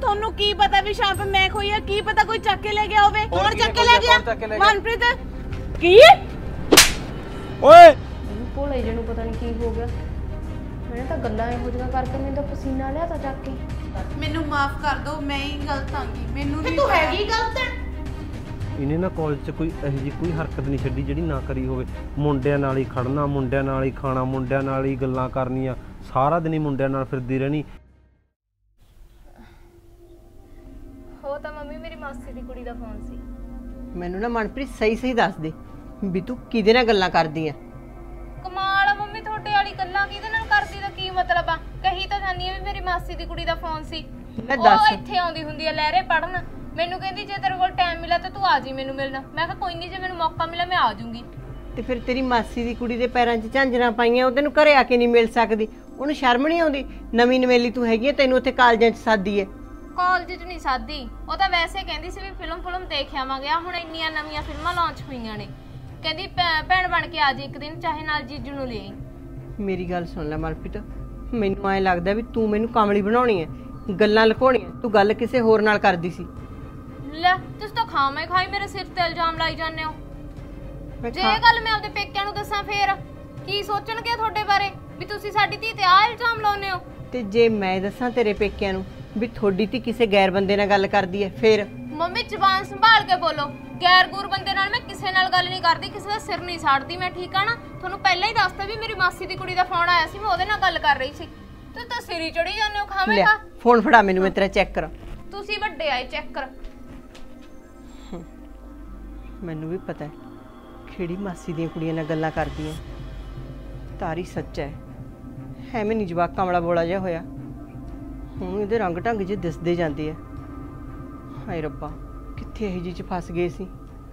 ਤੁਹਾਨੂੰ ਕੀ ਪਤਾ ਵੀ ਸ਼ਾਮ पे मैं खोई है, की पता कोई चक के ले गया होवे। कौन चक के ले गया? मनप्रीत की ओए ਭੋਲੇ ਜਿਹੇ ਨੂੰ ਪਤਾ ਨਹੀਂ ਕੀ ਹੋ ਗਿਆ। मैंने तो गल्लां ਇਹੋ ਜਿਹੀਆਂ ਕਰਕੇ ਮੈਨੂੰ ਤਾਂ ਪਸੀਨਾ ਲਿਆ ਤਾਂ ਚੱਕ ਕੇ। ਮੈਨੂੰ ਮਾਫ ਕਰ ਦਿਓ, ਮੈਂ ਹੀ ਗਲਤ ਆਂਗੀ। ਮੈਨੂੰ ਨਹੀਂ ਤੂੰ ਹੈਗੀ ਗਲਤ ਹੈ। ਇਹਨੇ ਨਾ ਕਾਲਜ 'ਚ ਕੋਈ ਇਹੋ ਜਿਹੀ ਕੋਈ ਹਰਕਤ ਨਹੀਂ ਛੱਡੀ ਜਿਹੜੀ ਨਾ ਕਰੀ ਹੋਵੇ। ਮੁੰਡਿਆਂ ਨਾਲ ਹੀ ਖੜਨਾ, ਮੁੰਡਿਆਂ ਨਾਲ ਹੀ ਖਾਣਾ, ਮੁੰਡਿਆਂ ਨਾਲ ਹੀ ਗੱਲਾਂ ਕਰਨੀਆਂ, ਸਾਰਾ ਦਿਨ ਹੀ ਮੁੰਡਿਆਂ ਨਾਲ ਫਿਰਦੀ ਰਹਿਣੀ। ਹੋ ਤਾਂ ਮੰਮੀ ਮੇਰੀ ਮਾਸੀ ਦੀ ਕੁੜੀ ਦਾ ਫੋਨ ਸੀ। ਮੈਨੂੰ ਨਾ ਮਨਪ੍ਰੀਤ ਸਹੀ ਦੱਸ ਦੇ ਵੀ ਤੂੰ ਕਿਹਦੇ ਨਾਲ ਗੱਲਾਂ ਕਰਦੀ ਆ। ਕਮਾਲ ਆ ਮੰਮੀ, ਤੁਹਾਡੇ ਵਾਲੀ ਗੱਲਾਂ ਕਿਹਦੇ ਨਾਲ ਕਰਦੀ ਦਾ ਕੀ ਮਤਲਬ ਆ? ਕਹੀ ਤਾਂ ਜਾਨੀ ਆ ਵੀ ਮੇਰੀ ਮਾਸੀ ਦੀ ਕੁੜੀ ਦਾ ਫੋਨ ਸੀ। ਉਹ ਇੱਥੇ ਆਉਂਦੀ ਹੁੰਦੀ ਆ ਲਹਿਰੇ ਪੜਨ। ਮੈਨੂੰ ਕਹਿੰਦੀ ਜੇ ਤੇਰੇ ਕੋਲ ਟਾਈਮ ਮਿਲਿਆ ਤੇ ਤੂੰ ਆ ਜੀ ਮੈਨੂੰ ਮਿਲਣਾ। ਮੈਂ ਕਿਹਾ ਕੋਈ ਨਹੀਂ, ਜੇ ਮੈਨੂੰ ਮੌਕਾ ਮਿਲਿਆ ਮੈਂ ਆ ਜਾਊਂਗੀ। ਤੇ ਫਿਰ ਤੇਰੀ ਮਾਸੀ ਦੀ ਕੁੜੀ ਦੇ ਪੈਰਾਂ 'ਚ ਝਾਂਜਰਾਂ ਪਾਈਆਂ, ਉਹ ਤੈਨੂੰ ਘਰੇ ਆ ਕੇ ਨਹੀਂ ਮਿਲ ਸਕਦੀ? ਉਹਨੂੰ ਸ਼ਰਮ ਨਹੀਂ ਆਉਂਦੀ? ਨਵੀਂ ਨਵੇਲੀ ਤੂੰ ਹੈਗੀ, ਤੈਨੂੰ ਉੱਥੇ ਕਾਲਜਾਂ 'ਚ ਸਾਦੀ ਹੈ। ਕਾਲਜ 'ਚ ਨਹੀਂ ਸਾਦੀ, ਉਹ ਤਾਂ ਵੈਸੇ ਕਹਿੰਦੀ ਸੀ ਵੀ ਫਿਲਮ ਦੇਖ ਆਵਾਂਗੇ। ਹੁਣ ਇੰਨੀਆਂ ਨਵੀਆਂ ਫਿਲਮਾਂ ਲਾਂਚ ਹੋਈਆਂ ਨੇ, ਕਹਿੰਦੀ ਭੈਣ ਬਣ ਕੇ ਆ ਜੀ ਇੱਕ ਦਿਨ, ਚਾਹੇ ਨਾਲ ਜੀਜੂ ਨੂੰ ਲੈ। ਮੇਰੀ ਗੱਲ ਸੁਣ ਲੈ ਮਨਪ੍ਰੀਤ, ਮੈਨੂੰ ਐਂ ਲੱਗਦਾ ਵੀ ਤੂੰ ਮੈਨੂੰ ਕਾਮਲੀ ਬਣਾਉਣੀ ਹੈ, ਗੱਲਾਂ ਲੁਕਾਉਣੀਆਂ। ਤੂੰ ਗੱਲ ਕਿਸੇ ਹੋਰ ਨਾਲ ਕਰਦੀ ਸੀ। ਲੈ ਤੁਸੀਂ ਤਾਂ ਖਾਵੇਂ ਖਾਈ ਮੇਰੇ ਸਿਰ ਤੇ ਇਲਜ਼ਾਮ ਲਾਈ ਜਾਂਦੇ ਹੋ। ਜੇ ਇਹ ਗੱਲ ਮੈਂ ਆਪਦੇ ਪੇਕਿਆਂ ਨੂੰ ਦੱਸਾਂ ਫੇਰ ਕੀ ਸੋਚਣਗੇ ਤੁਹਾਡੇ ਬਾਰੇ ਵੀ ਤੁਸੀਂ ਸਾਡੀ ਧੀ ਤੇ ਆਹ ਇਲਜ਼ਾਮ ਲਾਉਂਦੇ ਹੋ? ਤੇ ਜੇ ਮੈਂ ਦੱਸਾਂ ਤੇਰੇ ਪੇਕਿਆਂ ਨੂੰ ਵੀ ਤੁਹਾਡੀ ਧੀ ਕਿਸੇ ਗੈਰ ਬੰਦੇ ਨਾਲ ਗੱਲ ਕਰਦੀ ਹੈ ਫੇਰ? ਮੰਮੀ ਜ਼ੁਬਾਨ ਸੰਭਾਲ ਕੇ ਬੋਲੋ। ਗੈਰ ਗੂਰ ਬੰਦੇ ਨਾਲ ਮੈਂ ਕਿਸੇ ਨਾਲ ਗੱਲ ਨਹੀਂ ਕਰਦੀ, ਕਿਸੇ ਦਾ ਸਿਰ ਨਹੀਂ ਸਾੜਦੀ ਮੈਂ, ਠੀਕ ਆ ਨਾ? ਤੁਹਾਨੂੰ ਪਹਿਲਾਂ ਹੀ ਦੱਸਤਾ ਵੀ ਮੇਰੀ ਮਾਸੀ ਦੀ ਕੁੜੀ ਦਾ ਫੋਨ ਆਇਆ ਸੀ, ਮੈਂ ਉਹਦੇ ਨਾਲ ਗੱਲ ਕਰ ਰਹੀ ਸੀ। ਤੁਸੀਂ ਤਾਂ ਸਿਰ ਹੀ ਚੜੀ ਜਾਂਦੇ ਹੋ ਖਾਵੇਂ ਖਾ। ਫੋਨ ਫੜਾ ਮੈਨੂੰ, ਮੈਂ ਤੇਰਾ ਚੈੱਕ ਕਰਾਂ। ਤੁਸੀਂ ਵੱਡੇ ਆਏ, ਚੈੱਕ ਕਰ। ਮੈਨੂੰ ਵੀ ਪਤਾ ਹੈ ਕਿਹੜੀ ਮਾਸੀ ਦੀਆਂ ਕੁੜੀਆਂ ਨਾਲ ਗੱਲਾਂ ਕਰਦੀਆਂ। ਤਾਰੀ ਸੱਚ ਹੈ, ਐਵੇਂ ਨਹੀਂ ਜਵਾਕ ਕਮਲਾ ਬੋਲਾ ਜਿਹਾ ਹੋਇਆ। ਹੁਣ ਇਹਦੇ ਰੰਗ ਢੰਗ ਜਿਹੇ ਦਿਸਦੇ ਜਾਂਦੇ ਆ। ਹਾਏ ਰੱਬਾ, ਕਿੱਥੇ ਇਹੋ ਜਿਹੀ 'ਚ ਫਸ ਗਏ ਸੀ।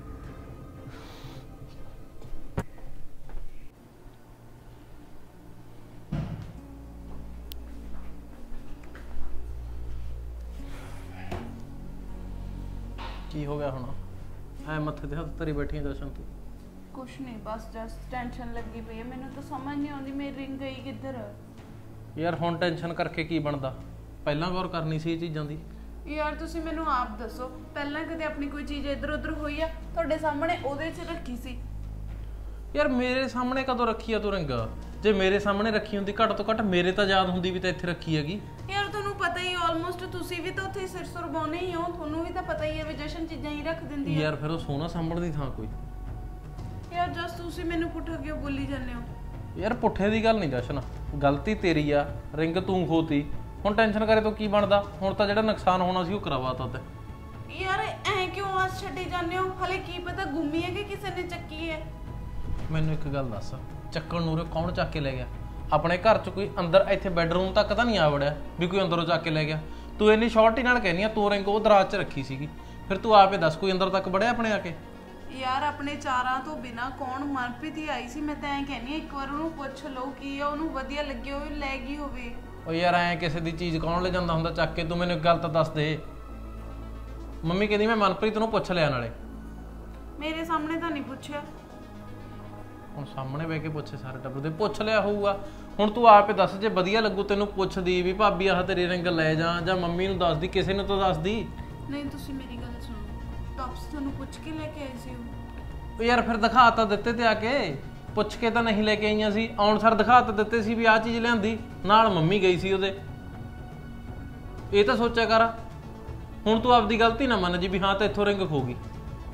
ਕੀ ਹੋ ਗਿਆ ਹੁਣ? ਐ ਮੱਥੇ ਤੇ ਹੱਥ ਧਰੀ ਬੈਠੀ ਜਸ਼ਨ ਤੂੰ? ਕੁਛ ਨਹੀਂ, ਬਸ ਜਸਟ ਟੈਨਸ਼ਨ ਲੱਗੀ ਪਈ ਹੈ। ਮੈਨੂੰ ਤਾਂ ਸਮਝ ਨਹੀਂ ਆਉਂਦੀ ਮੇਰੀ ਰਿੰਗ ਗਈ ਕਿੱਧਰ। ਯਾਰ ਹੁਣ ਟੈਨਸ਼ਨ ਕਰਕੇ ਕੀ ਬਣਦਾ? ਪਹਿਲਾਂ ਗੌਰ ਕਰਨੀ ਸੀ ਇਹ ਚੀਜ਼ਾਂ ਦੀ। ਯਾਰ ਤੁਸੀਂ ਮੈਨੂੰ ਆਪ ਦੱਸੋ, ਪਹਿਲਾਂ ਕਦੇ ਆਪਣੀ ਕੋਈ ਚੀਜ਼ ਇੱਧਰ ਉੱਧਰ ਹੋਈ ਆ? ਤੁਹਾਡੇ ਸਾਹਮਣੇ ਉਹਦੇ 'ਚ ਰੱਖੀ ਸੀ। ਯਾਰ ਮੇਰੇ ਸਾਹਮਣੇ ਕਦੋਂ ਰੱਖੀ ਆ ਤੂੰ ਰਿੰਗ? ਜੇ ਮੇਰੇ ਸਾਹਮਣੇ ਰੱਖੀ ਹੁੰਦੀ ਘੱਟ ਤੋਂ ਘੱਟ ਮੇਰੇ ਤਾਂ ਯਾਦ ਹੁੰਦੀ ਵੀ ਤਾਂ ਇੱਥੇ ਰੱਖੀ ਹੈਗੀ। ਯਾਰ ਤੁਹਾਨੂੰ ਪਤਾ ਹੀ ਆਲਮੋਸਟ, ਤੁਸੀਂ ਵੀ ਤਾਂ ਉੱਥੇ ਸਿਰ ਸੁਰਬਾਉਣੇ ਹੀ ਹੋ, ਤੁਹਾਨੂੰ ਵੀ ਤਾਂ ਪਤਾ ਹੀ ਹੈ ਵੀ ਜਸ਼ਨ ਚੀਜ਼ਾਂ ਹੀ ਰੱਖ ਦਿੰਦੀ ਹੈ। ਯਾਰ ਫਿਰ ਉਹ ਸੋਨਾ ਸਾਂਭਣ ਦੀ ਥਾਂ ਕੋਈ। ਯਾਰ ਜਸ ਤੁਸੀਂ ਮੈਨੂੰ ਪੁੱਠਾ ਕਿਉਂ ਬੋਲੀ ਜਾਂਦੇ ਹੋ? ਯਾਰ ਪੁੱਠੇ ਦੀ ਗੱਲ ਨਹੀਂ ਜਸ਼ਨ, ਗਲਤੀ ਤੇਰੀ ਆ, ਰਿੰਗ ਤੂੰ ਖੋਤੀ। ਹੁਣ ਟੈਨਸ਼ਨ ਕਰੇ ਤੋਂ ਕੀ ਬਣਦਾ? ਹੁਣ ਤਾਂ ਜਿਹੜਾ ਨੁਕਸਾਨ ਹੋਣਾ ਸੀ ਉਹ ਕਰਵਾਤਾ ਤੇ। ਯਾਰ ਐ ਕਿਉਂ ਆਸ ਛੱਡੀ ਜਾਂਦੇ ਹੋ? ਹਲੇ ਕੀ ਪਤਾ ਗੁੰਮੀ ਹੈ ਕਿ ਕਿਸੇ ਨੇ ਚੱਕੀ ਹੈ। ਮੈਨੂੰ ਇੱਕ ਗੱਲ ਦੱਸ, ਚੱਕਣ ਨੂੰ ਕੌਣ ਚੱਕ ਕੇ ਲੈ ਗਿਆ? ਆਪਣੇ ਘਰ 'ਚ ਕੋਈ ਅੰਦਰ ਇੱਥੇ ਬੈੱਡਰੂਮ ਤੱਕ ਤਾਂ ਨਹੀਂ ਆ ਵੜਿਆ ਵੀ ਕੋਈ ਅੰਦਰੋਂ ਚੱਕ ਕੇ ਲੈ ਗਿਆ? ਤੂੰ ਇੰਨੀ ਸ਼ੋਰਟੀ ਨਾਲ ਕਹਿੰਦੀ ਆ ਤੂੰ ਰਿੰਗ ਉਹ ਦਰਾਜ਼ 'ਚ ਰੱਖੀ ਸੀਗੀ, ਫਿਰ ਤੂੰ ਆਪੇ ਦੱਸ ਕੋਈ ਅੰਦਰ ਤੱਕ ਵੜਿਆ ਆਪਣੇ ਆ ਕੇ? ਯਾਰ ਆਪਣੇ ਚਾਰਾਂ ਤੋਂ ਬਿਨਾ ਕੌਣ? ਮਨਪ੍ਰੀਤ ਹੀ ਆਈ ਸੀ। ਮੈਂ ਤਾਂ ਐਂ ਕਹਿੰਦੀ ਆ ਇੱਕ ਵਾਰ ਉਹਨੂੰ ਪੁੱਛ ਲਓ ਕੀ ਆ, ਉਹਨੂੰ ਵਧੀਆ ਲੱਗਿਆ ਉਹ ਲੈ ਗਈ ਹੋਵੇ। ਉਹ ਯਾਰ ਐਂ ਕਿਸੇ ਦੀ ਚੀਜ਼ ਕੌਣ ਲੈ ਜਾਂਦਾ ਹੁੰਦਾ ਚੱਕ ਕੇ? ਤੂੰ ਮੈਨੂੰ ਇੱਕ ਗੱਲ ਤਾਂ ਦੱਸ ਦੇ। ਮੰਮੀ ਕਹਿੰਦੀ ਮੈਂ ਮਨਪ੍ਰੀਤ ਨੂੰ ਪੁੱਛ ਲਿਆ, ਨਾਲੇ ਮੇਰੇ ਸਾਹਮਣੇ ਤਾਂ ਨਹੀਂ ਪੁੱਛਿਆ। ਹੁਣ ਸਾਹਮਣੇ ਬਹਿ ਕੇ ਪੁੱਛੇ ਸਾਰੇ ਟੱਬਰ ਦੇ, ਪੁੱਛ ਲਿਆ ਹੋਊਗਾ। ਹੁਣ ਤੂੰ ਆਪੇ ਦੱਸ, ਜੇ ਵਧੀਆ ਲੱਗੂ ਤੈਨੂੰ ਪੁੱਛਦੀ ਵੀ ਭਾਬੀ ਆਹ ਤੇਰੀ ਰਿੰਗ ਲੈ ਜਾ, ਜਾਂ ਮੰਮੀ ਨੂੰ ਦੱਸਦੀ, ਕਿਸੇ ਨੂੰ ਤਾਂ ਦੱਸਦੀ। ਨਹੀਂ ਤੁਸੀਂ ਮੇਰੀ ਗੱਲ ਸੁਣੋ, ਟੌਪਸ ਤੁਹਾਨੂੰ ਪੁੱਛ ਕੇ ਲੈ ਕੇ ਆਏ ਸੀ ਉਹ? ਯਾਰ ਫਿਰ ਦਿਖਾ ਤਾਂ ਦਿੱਤੇ ਤੇ ਆ ਕੇ, ਪੁੱਛ ਕੇ ਤਾਂ ਨਹੀਂ ਲੈ ਕੇ ਆਈਆਂ ਸੀ। ਆਉਣ ਸਰ ਦਿਖਾ ਤਾਂ ਦਿੱਤੇ ਸੀ ਵੀ ਆਹ ਚੀਜ਼ ਲਿਆਂਦੀ, ਨਾਲ ਮੰਮੀ ਗਈ ਸੀ ਉਹਦੇ। ਇਹ ਤਾਂ ਸੋਚਿਆ ਕਰ। ਹੁਣ ਤੂੰ ਆਪਦੀ ਗਲਤੀ ਨਾ ਮੰਨ ਜੀ ਵੀ ਹਾਂ ਤਾਂ ਇੱਥੋਂ ਰਿੰਗ ਖੋ ਗਈ।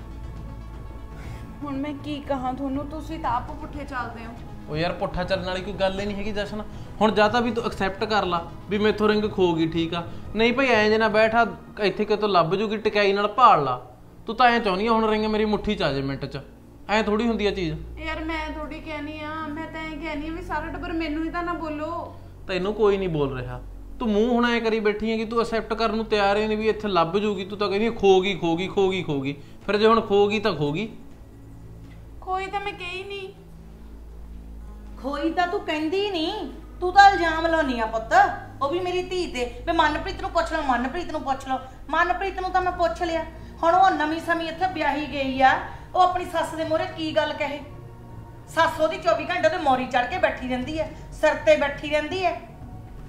ਹੁਣ ਮੈਂ ਕੀ ਕਹਾਂ ਤੁਹਾਨੂੰ? ਤੁਸੀਂ ਤਾਂ ਆਪ ਪੁੱਠੇ ਚੱਲਦੇ ਹੋ। ਉਹ ਯਾਰ ਪੁੱਠਾ ਚੱਲਣ ਵਾਲੀ ਕੋਈ ਗੱਲ ਹੀ ਨਹੀਂ ਹੈਗੀ ਜਸ਼ਨ। ਹੁਣ ਜਾਂ ਤਾਂ ਵੀ ਤੂੰ ਐਕਸੈਪਟ ਕਰ ਲਾ ਵੀ ਮੈਥੋਂ ਰਿੰਗ ਖੋ ਗਈ, ਠੀਕ ਆ? ਨਹੀਂ ਭਾਈ ਐਂ ਜੇ ਨਾ ਬੈਠਾ ਇੱਥੇ ਕਿਤੋਂ ਲੱਭ ਜੂਗੀ, ਟਿਕਾਈ ਨਾਲ ਭਾਲ ਲਾ। ਤੂੰ ਤਾਂ ਐਂ ਚਾਹੁੰਦੀ ਆ ਹੁਣ ਰਿੰਗ ਮੇਰੀ ਮੁੱਠੀ 'ਚ ਆ ਜਾਏ ਮਿੰਟ 'ਚ, ਐਂ ਥੋੜੀ ਹੁੰਦੀ ਆ ਚੀਜ਼। ਯਾਰ ਮੈਂ ਥੋੜੀ ਕਹਿਣੀ ਆ, ਮੈਂ ਤਾਂ ਐਂ ਕਹਿਣੀ ਆ ਵੀ ਸਾਰਾ ਟੱਬਰ ਮੈਨੂੰ ਹੀ ਤਾਂ ਨਾ ਬੋਲੋ। ਤੈਨੂੰ ਕੋਈ ਨਹੀਂ ਬੋਲ ਰਿਹਾ, ਤੂੰ ਮੂੰਹ ਹੁਣ ਐਂ ਕਰੀ ਬੈਠੀ ਹੈ ਕਿ ਤੂੰ ਐਕਸੈਪਟ ਕਰਨ ਨੂੰ ਤਿਆਰ ਹੀ ਨਹੀਂ ਵੀ ਇੱਥੇ ਲੱਭ ਜੂਗੀ। ਤੂੰ ਤਾਂ ਕਹਿੰਦੀ ਖੋ ਗਈ ਖੋ ਗਈ ਖੋ ਗਈ ਖੋ ਗਈ, ਫਿਰ ਜੇ ਹੁਣ ਖੋ ਗਈ ਤਾਂ ਖੋ ਗਈ। ਖੋਈ ਤਾਂ ਮੈਂ ਕਹੀ ਨਹੀਂ। ਖੋਈ ਤਾਂ ਤੂੰ ਕਹਿੰਦੀ ਨਹੀਂ, ਤੂੰ ਤਾਂ ਇਲਜ਼ਾਮ ਲਾਉਣੀ ਆ ਪੁੱਤ, ਉਹ ਵੀ ਮੇਰੀ ਧੀ ਤੇ ਵੀ ਮਨਪ੍ਰੀਤ ਨੂੰ ਪੁੱਛ ਲਓ, ਮਨਪ੍ਰੀਤ ਨੂੰ ਪੁੱਛ ਲਓ। ਮਨਪ੍ਰੀਤ ਨੂੰ ਤਾਂ ਮੈਂ ਪੁੱਛ ਲਿਆ, ਹੁਣ ਉਹ ਨਵੀਂ ਸਮੀ ਇੱਥੇ ਵਿਆਹੀ ਗਈ ਆ, ਉਹ ਆਪਣੀ ਸੱਸ ਦੇ ਮੂਹਰੇ ਕੀ ਗੱਲ ਕਹੇ? ਸੱਸ ਉਹਦੀ 24 ਘੰਟੇ ਤੇ ਮੋਰੀ ਚੜ ਕੇ ਬੈਠੀ ਰਹਿੰਦੀ ਹੈ, ਸਿਰ ਤੇ ਬੈਠੀ ਰਹਿੰਦੀ ਹੈ।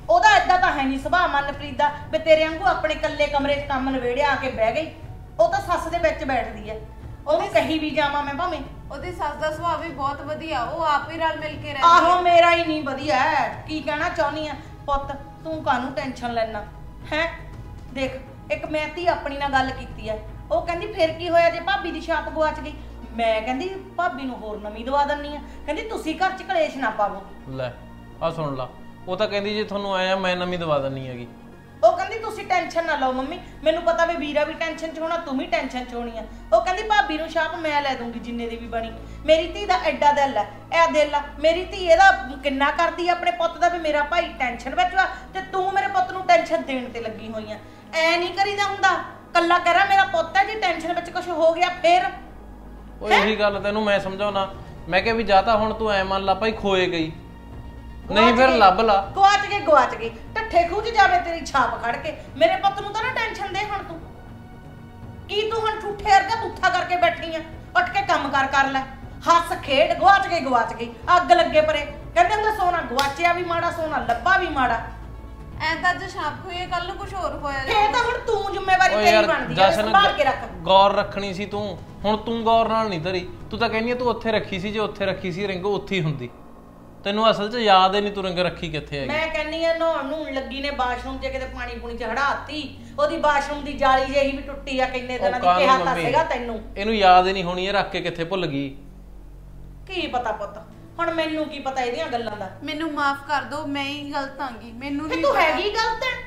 ਉਹਦਾ ਏਦਾਂ ਤਾਂ ਹੈ ਨਹੀਂ ਸੁਭਾਅ ਮਨਪ੍ਰੀਤ ਦਾ ਵੀ ਤੇਰੇ ਵਾਂਗੂ ਆਪਣੇ ਇਕੱਲੇ ਕਮਰੇ 'ਚ ਕੰਮ ਨਵੇੜਿਆ ਆ ਕੇ ਬਹਿ ਗਈ। ਉਹ ਤਾਂ ਸੱਸ ਦੇ ਵਿੱਚ ਬੈਠਦੀ ਐ, ਉਹਨੂੰ ਕਹੀ ਵੀ ਜਾਵਾਂ ਮੈਂ ਭਾਵੇਂ। ਉਹਦੀ ਸੱਸ ਦਾ ਸੁਭਾਅ ਵੀ ਬਹੁਤ ਵਧੀਆ, ਉਹ ਆਪ ਹੀ ਰਲ ਮਿਲ ਕੇ ਰਹਿੰਦੀ ਆਹੋ ਹੈ। ਮੇਰਾ ਹੀ ਨਹੀਂ ਵਧੀਆ ਹੈ। ਕੀ ਕਹਿਣਾ ਚਾਹੁੰਦੀ ਆ ਪੁੱਤ, ਤੂੰ ਕਾਹਨੂੰ ਟੈਨਸ਼ਨ ਲੈਣਾ ਹੈ? ਦੇਖ ਇੱਕ ਮੈਂ ਧੀ ਆਪਣੀ ਨਾਲ ਗੱਲ ਕੀਤੀ ਐ, ਉਹ ਕਹਿੰਦੀ ਫਿਰ ਕੀ ਹੋਇਆ ਜੇ ਭਾਬੀ ਦੀ ਛਾਪ ਗਵਾਚ ਗਈ। ਮੈਂ ਕਹਿੰਦੀ ਭਾਬੀ ਨੂੰ ਹੋਰ ਨਵੀਂ ਦਵਾ ਦਿੰਨੀ ਆ। ਕਹਿੰਦੀ ਤੁਸੀਂ ਘਰ 'ਚ ਕਲੇਸ਼ ਨਾ ਪਾਵੋ। ਲੈ ਆ ਸੁਣ ਲਾ, ਉਹ ਤਾਂ ਕਹਿੰਦੀ ਜੇ ਤੁਹਾਨੂੰ ਆਇਆ ਮੈਂ ਨਵੀਂ ਦਵਾ ਦਿੰਨੀ ਹੈਗੀ। ਉਹ ਕਹਿੰਦੀ ਤੁਸੀਂ ਟੈਨਸ਼ਨ ਨਾ ਲਓ ਮੰਮੀ, ਮੈਨੂੰ ਪਤਾ ਵੀ ਵੀਰਾ ਵੀ ਟੈਨਸ਼ਨ 'ਚ ਹੋਣਾ, ਤੂੰ ਵੀ ਟੈਨਸ਼ਨ 'ਚ ਹੋਣੀ ਆ। ਉਹ ਕਹਿੰਦੀ ਭਾਬੀ ਨੂੰ ਛਾਪ ਮੈਂ ਲੈ ਦੂੰਗੀ ਜਿੰਨੇ ਦੀ ਵੀ ਬਣੀ। ਮੇਰੀ ਧੀ ਦਾ ਐਡਾ ਦਿਲ ਹੈ, ਇਹ ਦਿਲ ਆ ਮੇਰੀ ਧੀ, ਇਹਦਾ ਕਿੰਨਾ ਕਰਦੀ ਆ ਆਪਣੇ ਪੁੱਤ ਦਾ ਵੀ ਮੇਰਾ ਭਾਈ ਟੈਨਸ਼ਨ ਵਿੱਚ ਵਾ ਤੇ ਤੂੰ ਮੇਰੇ ਪੁੱਤ ਨੂੰ ਟੈਨਸ਼ਨ ਦੇਣ ਤੇ ਲੱਗੀ ਹੋਈ ਆ। ਐ ਨਹੀਂ ਕਰੀਦਾ ਹੁੰਦਾ, ਕੱਲਾ ਕਹਿ ਮੇਰਾ ਪੁੱਤ ਹੈ, ਜੇ ਟੈਨਸ਼ਨ ਵਿੱਚ ਕੁਝ ਹੋ ਗਿਆ ਫੇਰ। ਉਹ ਇਹੀ ਗੱਲ ਤੈਨੂੰ ਮੈਂ ਸਮਝਾਉਣਾ, ਮੈਂ ਕਿਹਾ ਵੀ ਜਾਂ ਤਾਂ ਹੁਣ ਤੂੰ ਐ ਮੰਨ ਲਾ ਭਾਈ ਖੋਏ ਗਈ, ਨਹੀਂ ਫਿਰ ਲੱਭ ਲਾ। ਗਵਾਚ ਗਈ ਢੱਠੇ ਖੂਹ 'ਚ ਜਾਵੇ ਤੇਰੀ ਛਾਪ ਖੜ ਕੇ। ਮੇਰੇ ਪੁੱਤ ਨੂੰ ਤਾਂ ਨਾ ਟੈਨਸ਼ਨ ਦੇ ਹੁਣ ਤੂੰ। ਕੀ ਤੂੰ ਹੁਣ ਠੂਠੇ ਵਰਗਾ ਬੁੱਥਾ ਕਰਕੇ ਬੈਠੀ ਆ? ਉੱਠ ਕੇ ਕੰਮ ਕਰ ਲੈ, ਹੱਸ ਖੇਡ। ਗਵਾਚ ਗਈ ਅੱਗ ਲੱਗੇ ਪਰੇ। ਕਹਿੰਦੇ ਹੁੰਦਾ ਸੋਨਾ ਗਵਾਚਿਆ ਵੀ ਮਾੜਾ, ਸੋਨਾ ਲੱਭਾ ਵੀ ਮਾੜਾ। ਐਂ ਤਾਂ ਅੱਜ ਛਾਪ ਹੋਈ ਹੈ, ਕੱਲ ਨੂੰ ਕੁਝ ਹੋਰ ਹੋਇਆ ਇਹ ਤਾਂ ਹੁਣ ਤੂੰ ਜ਼ਿੰਮੇਵਾਰੀ ਓਏ ਤੇਰੀ ਯਾਰ ਬਣਦੀ ਹੈ, ਜਸ਼ਨ, ਸੰਭਾਲ ਕੇ ਰੱਖ। ਗੌਰ ਰੱਖਣੀ ਸੀ ਤੂੰ, ਹੁਣ ਤੂੰ ਗੌਰ ਨਾਲ ਨਹੀਂ ਧਰੀ। ਤੂੰ ਤਾਂ ਕਹਿੰਦੀ ਤੂੰ ਉੱਥੇ ਰੱਖੀ ਸੀ, ਜੇ ਉੱਥੇ ਰੱਖੀ ਸੀ ਰਿੰਗ ਉੱਥੇ ਹੀ ਹੁੰਦੀ। ਤੈਨੂੰ ਅਸਲ 'ਚ ਯਾਦ ਹੀ ਨਹੀਂ ਤੂੰ ਰਿੰਗ ਰੱਖੀ ਕਿੱਥੇ ਹੈਗੀ। ਮੈਂ ਕਹਿੰਨੀ ਆ ਨਹਾਉਣ ਨੂੰ ਲੱਗੀ ਨੇ ਬਾਥਰੂਮ 'ਚ ਕਿਤੇ ਪਾਣੀ ਪੂਣੀ 'ਚ ਹੜਾਤੀ, ਉਹਦੀ ਬਾਥਰੂਮ ਦੀ ਜਾਲੀ ਜਿਹੀ ਵੀ ਟੁੱਟੀ ਆ। ਕਿੰਨੇ ਦਿਨਾਂ ਦੀ ਕਿਹਾ ਤਾਂ ਸੀਗਾ ਤੈਨੂੰ। ਇਹਨੂੰ ਯਾਦ ਹੀ ਨਹੀਂ ਹੋਣੀ, ਇਹ ਰੱਖ ਕੇ ਕਿੱਥੇ ਭੁੱਲ ਗਈ। ਕੀ ਪਤਾ ਪੁੱਤ, ਹੁਣ ਮੈਨੂੰ ਕੀ ਪਤਾ ਇਹਦੀਆਂ ਗੱਲਾਂ ਦਾ। ਮੈਨੂੰ ਮਾਫ ਕਰ ਦਿਓ, ਮੈਂ ਹੀ ਗਲਤ ਆਂਗੀ, ਮੈਨੂੰ ਤੇ ਨਹੀਂ ਤੂੰ ਪਤਾ। ਹੈਗੀ ਗਲਤ ਹੈ।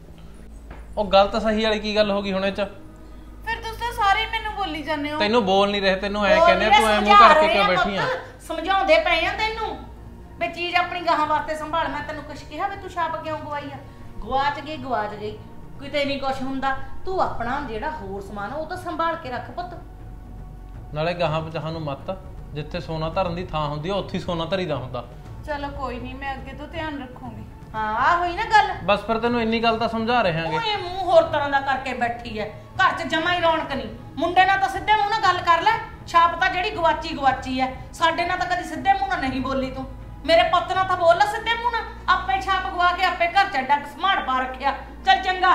ਉਹ ਗਲਤ ਸਹੀ ਵਾਲੀ ਕੀ ਗੱਲ ਹੋ ਗਈ ਹੁਣ ਇਹ 'ਚ? ਫਿਰ ਤੁਸੀਂ ਤਾਂ ਸਾਰੇ ਹੀ ਮੈਨੂੰ ਬੋਲੀ ਜਾਂਦੇ ਹੋ। ਤੈਨੂੰ ਬੋਲ ਨਹੀਂ ਰਹੇ, ਤੈਨੂੰ ਐ ਕਹਿੰਦੇ ਆ, ਤੂੰ ਐ ਮੂੰਹ ਕਰਕੇ ਕਿਉਂ ਬੈਠੀ ਆ? ਸਮਝਾਉਂਦੇ ਪਏ ਆ ਤੈਨੂੰ ਵੀ ਚੀਜ਼ ਆਪਣੀ ਗਾਹਾਂ ਵਾਸਤੇ ਸੰਭਾਲ। ਮੈਂ ਤੈਨੂੰ ਕੁਛ ਕਿਹਾ ਵੀ ਤੂੰ ਛਾਪ ਕਿਉਂ ਗਵਾਈ ਆ? ਗਵਾਚ ਗਈ ਕਿਤੇ ਨਹੀਂ ਕੁਛ ਹੁੰਦਾ। ਤੂੰ ਆਪਣਾ ਜਿਹੜਾ ਹੋਰ ਸਮਾਨ ਉਹ ਤਾਂ ਸੰਭਾਲ ਕੇ ਰੱਖ ਪੁੱਤ। ਨਾਲੇ ਗਾਹਾਂ ਪਚਾਹਾਂ ਨੂੰ ਮੱਤ, ਜਿੱਥੇ ਸੋਨਾ ਧਰਨ ਦੀ ਥਾਂ ਹੁੰਦੀ ਆ ਉੱਥੇ ਹੀ ਸੋਨਾ ਧਰੀਦਾ ਹੁੰਦਾ। ਚਲੋ ਕੋਈ ਨਹੀਂ, ਮੈਂ ਅੱਗੇ ਤੋਂ ਧਿਆਨ ਰੱਖੂੰਗੀ। ਹਾਂ ਆ ਹੋਈ ਨਾ ਗੱਲ। ਬਸ ਫਿਰ ਤੈਨੂੰ ਇੰਨੀ ਗੱਲ ਤਾਂ ਸਮਝਾ ਰਹੇ ਹਾਂਗੇ। ਉਹ ਇਹ ਮੂੰਹ ਹੋਰ ਤਰ੍ਹਾਂ ਦਾ ਕਰਕੇ ਬੈਠੀ ਐ, ਘਰ 'ਚ ਜਮਾ ਹੀ ਰੌਣਕ ਨਹੀਂ। ਮੁੰਡੇ ਨਾਲ ਤਾਂ ਸਿੱਧੇ ਮੂੰਹ ਨਾਲ ਗੱਲ ਕਰ ਲੈ, ਛਾਪ ਤਾਂ ਜਿਹੜੀ ਗਵਾਚੀ ਐ। ਸਾਡੇ ਨਾਲ ਤਾਂ ਕਦੀ ਸਿੱਧੇ ਮੂੰਹ ਨਾਲ ਨਹੀਂ ਬੋਲੀ ਤੂੰ। ਮੇਰੇ ਪੁੱਤ ਨਾਲ ਤਾਂ ਬੋਲ ਲੈ ਸਿੱਧੇ ਮੂੰਹ ਨਾਲ। ਆਪੇ ਛਾਪ ਗਵਾ ਕੇ ਆਪੇ ਘਰ 'ਚ ਐਡਾ ਸਮਾੜ ਪਾ ਰੱਖਿਆ। ਚੱਲ ਚੰਗਾ।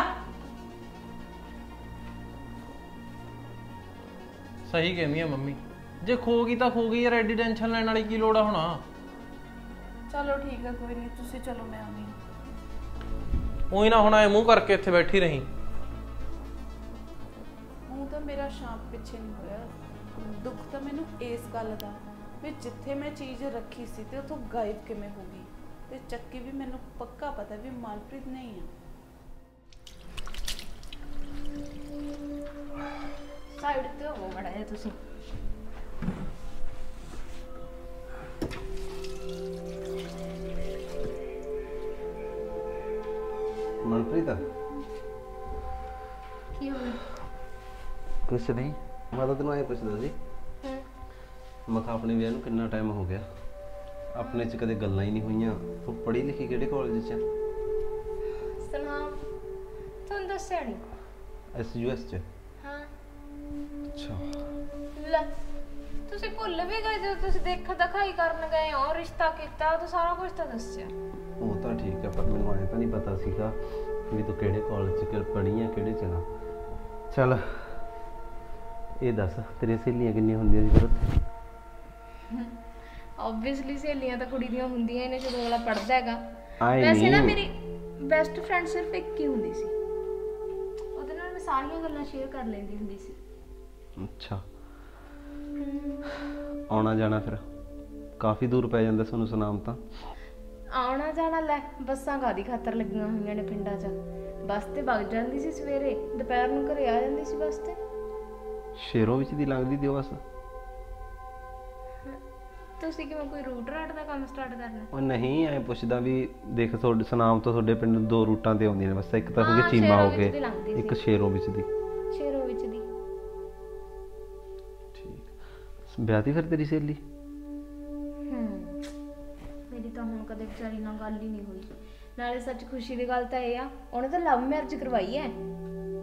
ਸਹੀ ਕਹਿੰਦੀ ਆ ਮੰਮੀ, ਜੇ ਖੋ ਗਈ ਤਾਂ ਖੋ ਗਈ ਯਾਰ, ਐਡੀ ਟੈਨਸ਼ਨ ਲੈਣ ਵਾਲੀ ਕੀ ਲੋੜ ਆ ਹੁਣ? ਚਲੋ ਠੀਕ ਹੈ, ਕੋਈ ਨਹੀਂ, ਤੁਸੀਂ ਚਲੋ, ਮੈਂ ਆਉਂਦੀ ਹਾਂ। ਉਹੀ ਨਾ ਹੁਣ ਐ ਮੂੰਹ ਕਰਕੇ ਇੱਥੇ ਬੈਠੀ ਰਹੀ। ਉਹ ਤਾਂ ਮੇਰਾ ਸ਼ਾਪ ਪਿੱਛੇ ਨਹੀਂ ਹੋਇਆ, ਦੁੱਖ ਤਾਂ ਮੈਨੂੰ ਇਸ ਗੱਲ ਦਾ ਵੀ ਜਿੱਥੇ ਮੈਂ ਚੀਜ਼ ਰੱਖੀ ਸੀ ਤੇ ਉਥੋਂ ਗਾਇਬ ਕਿਵੇਂ ਹੋ ਗਈ। ਤੇ ਚੱਕੀ ਵੀ ਮੈਨੂੰ ਪੱਕਾ ਪਤਾ ਵੀ ਮਨਪ੍ਰੀਤ ਨਹੀਂ ਆ। ਸਾਈਡ ਤੇ ਹੋ ਮੜਾ ਜਾ ਤੁਸੀਂ। ਮਨਪ੍ਰੀਤ ਕੀ ਹੋ ਗਿਆ? ਕੁਛ ਨਹੀਂ, ਮੈਂ ਤਾਂ ਤੈਨੂੰ ਐਂ ਪੁੱਛਦਾ ਸੀ। ਮੈਂ ਕਿਹਾ ਆਪਣੇ ਵਿਆਹ ਨੂੰ ਕਿੰਨਾ ਟਾਈਮ ਹੋ ਗਿਆ, ਆਪਣੇ 'ਚ ਕਦੇ ਗੱਲਾਂ ਹੀ ਨਹੀਂ ਹੋਈਆਂ। ਤੂੰ ਪੜ੍ਹੀ ਲਿਖੀ ਕਿਹੜੇ ਕਾਲਜ 'ਚ? ਸਨਾਮ ਤੁਹਾਨੂੰ ਦੱਸਿਆ ਨਹੀਂ? SUS 'ਚ। ਹਾਂ। ਅੱਛਾ, ਲੈ ਤੁਸੀਂ ਭੁੱਲ ਵੀ ਗਏ ਜਦੋਂ ਤੁਸੀਂ ਦੇਖ ਦਿਖਾਈ ਕਰਨ ਗਏ ਹੋ, ਰਿਸ਼ਤਾ ਕੀਤਾ ਤਾਂ ਸਾਰਾ ਕੁਝ ਤਾਂ ਦੱਸਿਆ। ਉਹ ਤਾਂ ਠੀਕ ਹੈ, ਪਰ ਮੈਨੂੰ ਐਂ ਤਾਂ ਨਹੀਂ ਪਤਾ ਸੀਗਾ ਵੀ ਤੂੰ ਕਿਹੜੇ ਕਾਲਜ 'ਚ ਪੜ੍ਹੀ ਆ, ਕਿਹੜੇ 'ਚ ਨਾ। ਚੱਲ ਇਹ ਦੱਸ, ਤੇਰੀਆਂ ਸਹੇਲੀਆਂ ਕਿੰਨੀਆਂ ਹੁੰਦੀਆਂ ਸੀ ਫਿਰ ਉੱਥੇ? ਆਬਵੀਅਸਲੀ ਸਹੇਲੀਆਂ ਤਾਂ ਕੁੜੀ ਦੀਆਂ ਹੁੰਦੀਆਂ ਨੇ ਜਦੋਂ ਵਾਲਾ ਪੜਦਾ ਹੈਗਾ। ਆਏ ਵੈਸੇ ਨਾ ਨਹੀਂ। ਮੇਰੀ ਬੈਸਟ ਫਰੈਂਡ ਸਿਰਫ ਇੱਕ ਹੀ ਹੁੰਦੀ ਸੀ, ਉਹਦੇ ਨਾਲ ਮੈਂ ਸਾਰੀਆਂ ਗੱਲਾਂ ਸ਼ੇਅਰ ਕਰ ਲੈਂਦੀ ਹੁੰਦੀ ਸੀ। ਅੱਛਾ, ਆਉਣਾ ਜਾਣਾ ਫਿਰ ਕਾਫੀ ਦੂਰ ਪੈ ਜਾਂਦਾ ਤੁਹਾਨੂੰ ਸੁਨਾਮ ਤਾਂ? ਆਉਣਾ ਜਾਣਾ ਲੈ ਬੱਸਾਂ ਕਾਦੀ ਖਾਤਰ ਲੱਗੀਆਂ ਹੋਈਆਂ ਨੇ ਪਿੰਡਾਂ 'ਚ। ਬੱਸ ਤੇ ਵਗ ਜਾਂਦੀ ਸੀ ਸਵੇਰੇ, ਦੁਪਹਿਰ ਨੂੰ ਘਰੇ ਆ ਜਾਂਦੀ ਸੀ ਬੱਸ ਤੇ। ਸ਼ੇਰੋਂ ਵਿੱਚ ਦੀ ਲੰਘਦੀ ਦਿਓ ਬਸ। ਤੁਸੀਂ ਕਿਵੇਂ ਕੋਈ ਰੂਟ ਰਾਟ ਦਾ ਕੰਮ ਸਟਾਰਟ ਕਰਨਾ? ਉਹ ਨਹੀਂ, ਐਂ ਪੁੱਛਦਾ ਵੀ ਦੇਖ ਤੁਹਾਡੇ ਸੁਨਾਮ ਤੋਂ ਤੁਹਾਡੇ ਪਿੰਡ 2 ਰੂਟਾਂ ਤੇ ਆਉਂਦੀਆਂ ਨੇ ਬੱਸਾਂ, ਇੱਕ ਤਾਂ ਹੋ ਹਾਂ, ਗਿਆ ਚੀਮਾ ਸ਼ੇਰੋਂ ਹੋ ਵਿੱਚ ਦੀ ਗਏ, ਲੰਘਦੀ ਇੱਕ ਸੀ। ਸ਼ੇਰੋਂ ਵਿੱਚ ਦੀ। ਸ਼ੇਰੋਂ ਵਿੱਚ ਦੀ। ਠੀਕ, ਵਿਆਹ ਦੀ ਫਿਰ ਤੇਰੀ ਸਹੇਲੀ? ਮੇਰੀ ਤਾਂ ਹੁਣ ਕਦੇ ਵਿਚਾਰੀ ਨਾਲ ਗੱਲ ਹੀ ਨਹੀਂ ਹੋਈ। ਨਾਲੇ ਸੱਚ ਖੁਸ਼ੀ ਦੀ ਗੱਲ ਤਾਂ ਇਹ ਆ, ਉਹਨੇ ਤਾਂ ਲਵ ਮੈਰਿਜ ਕਰਵਾਈ ਹੈ।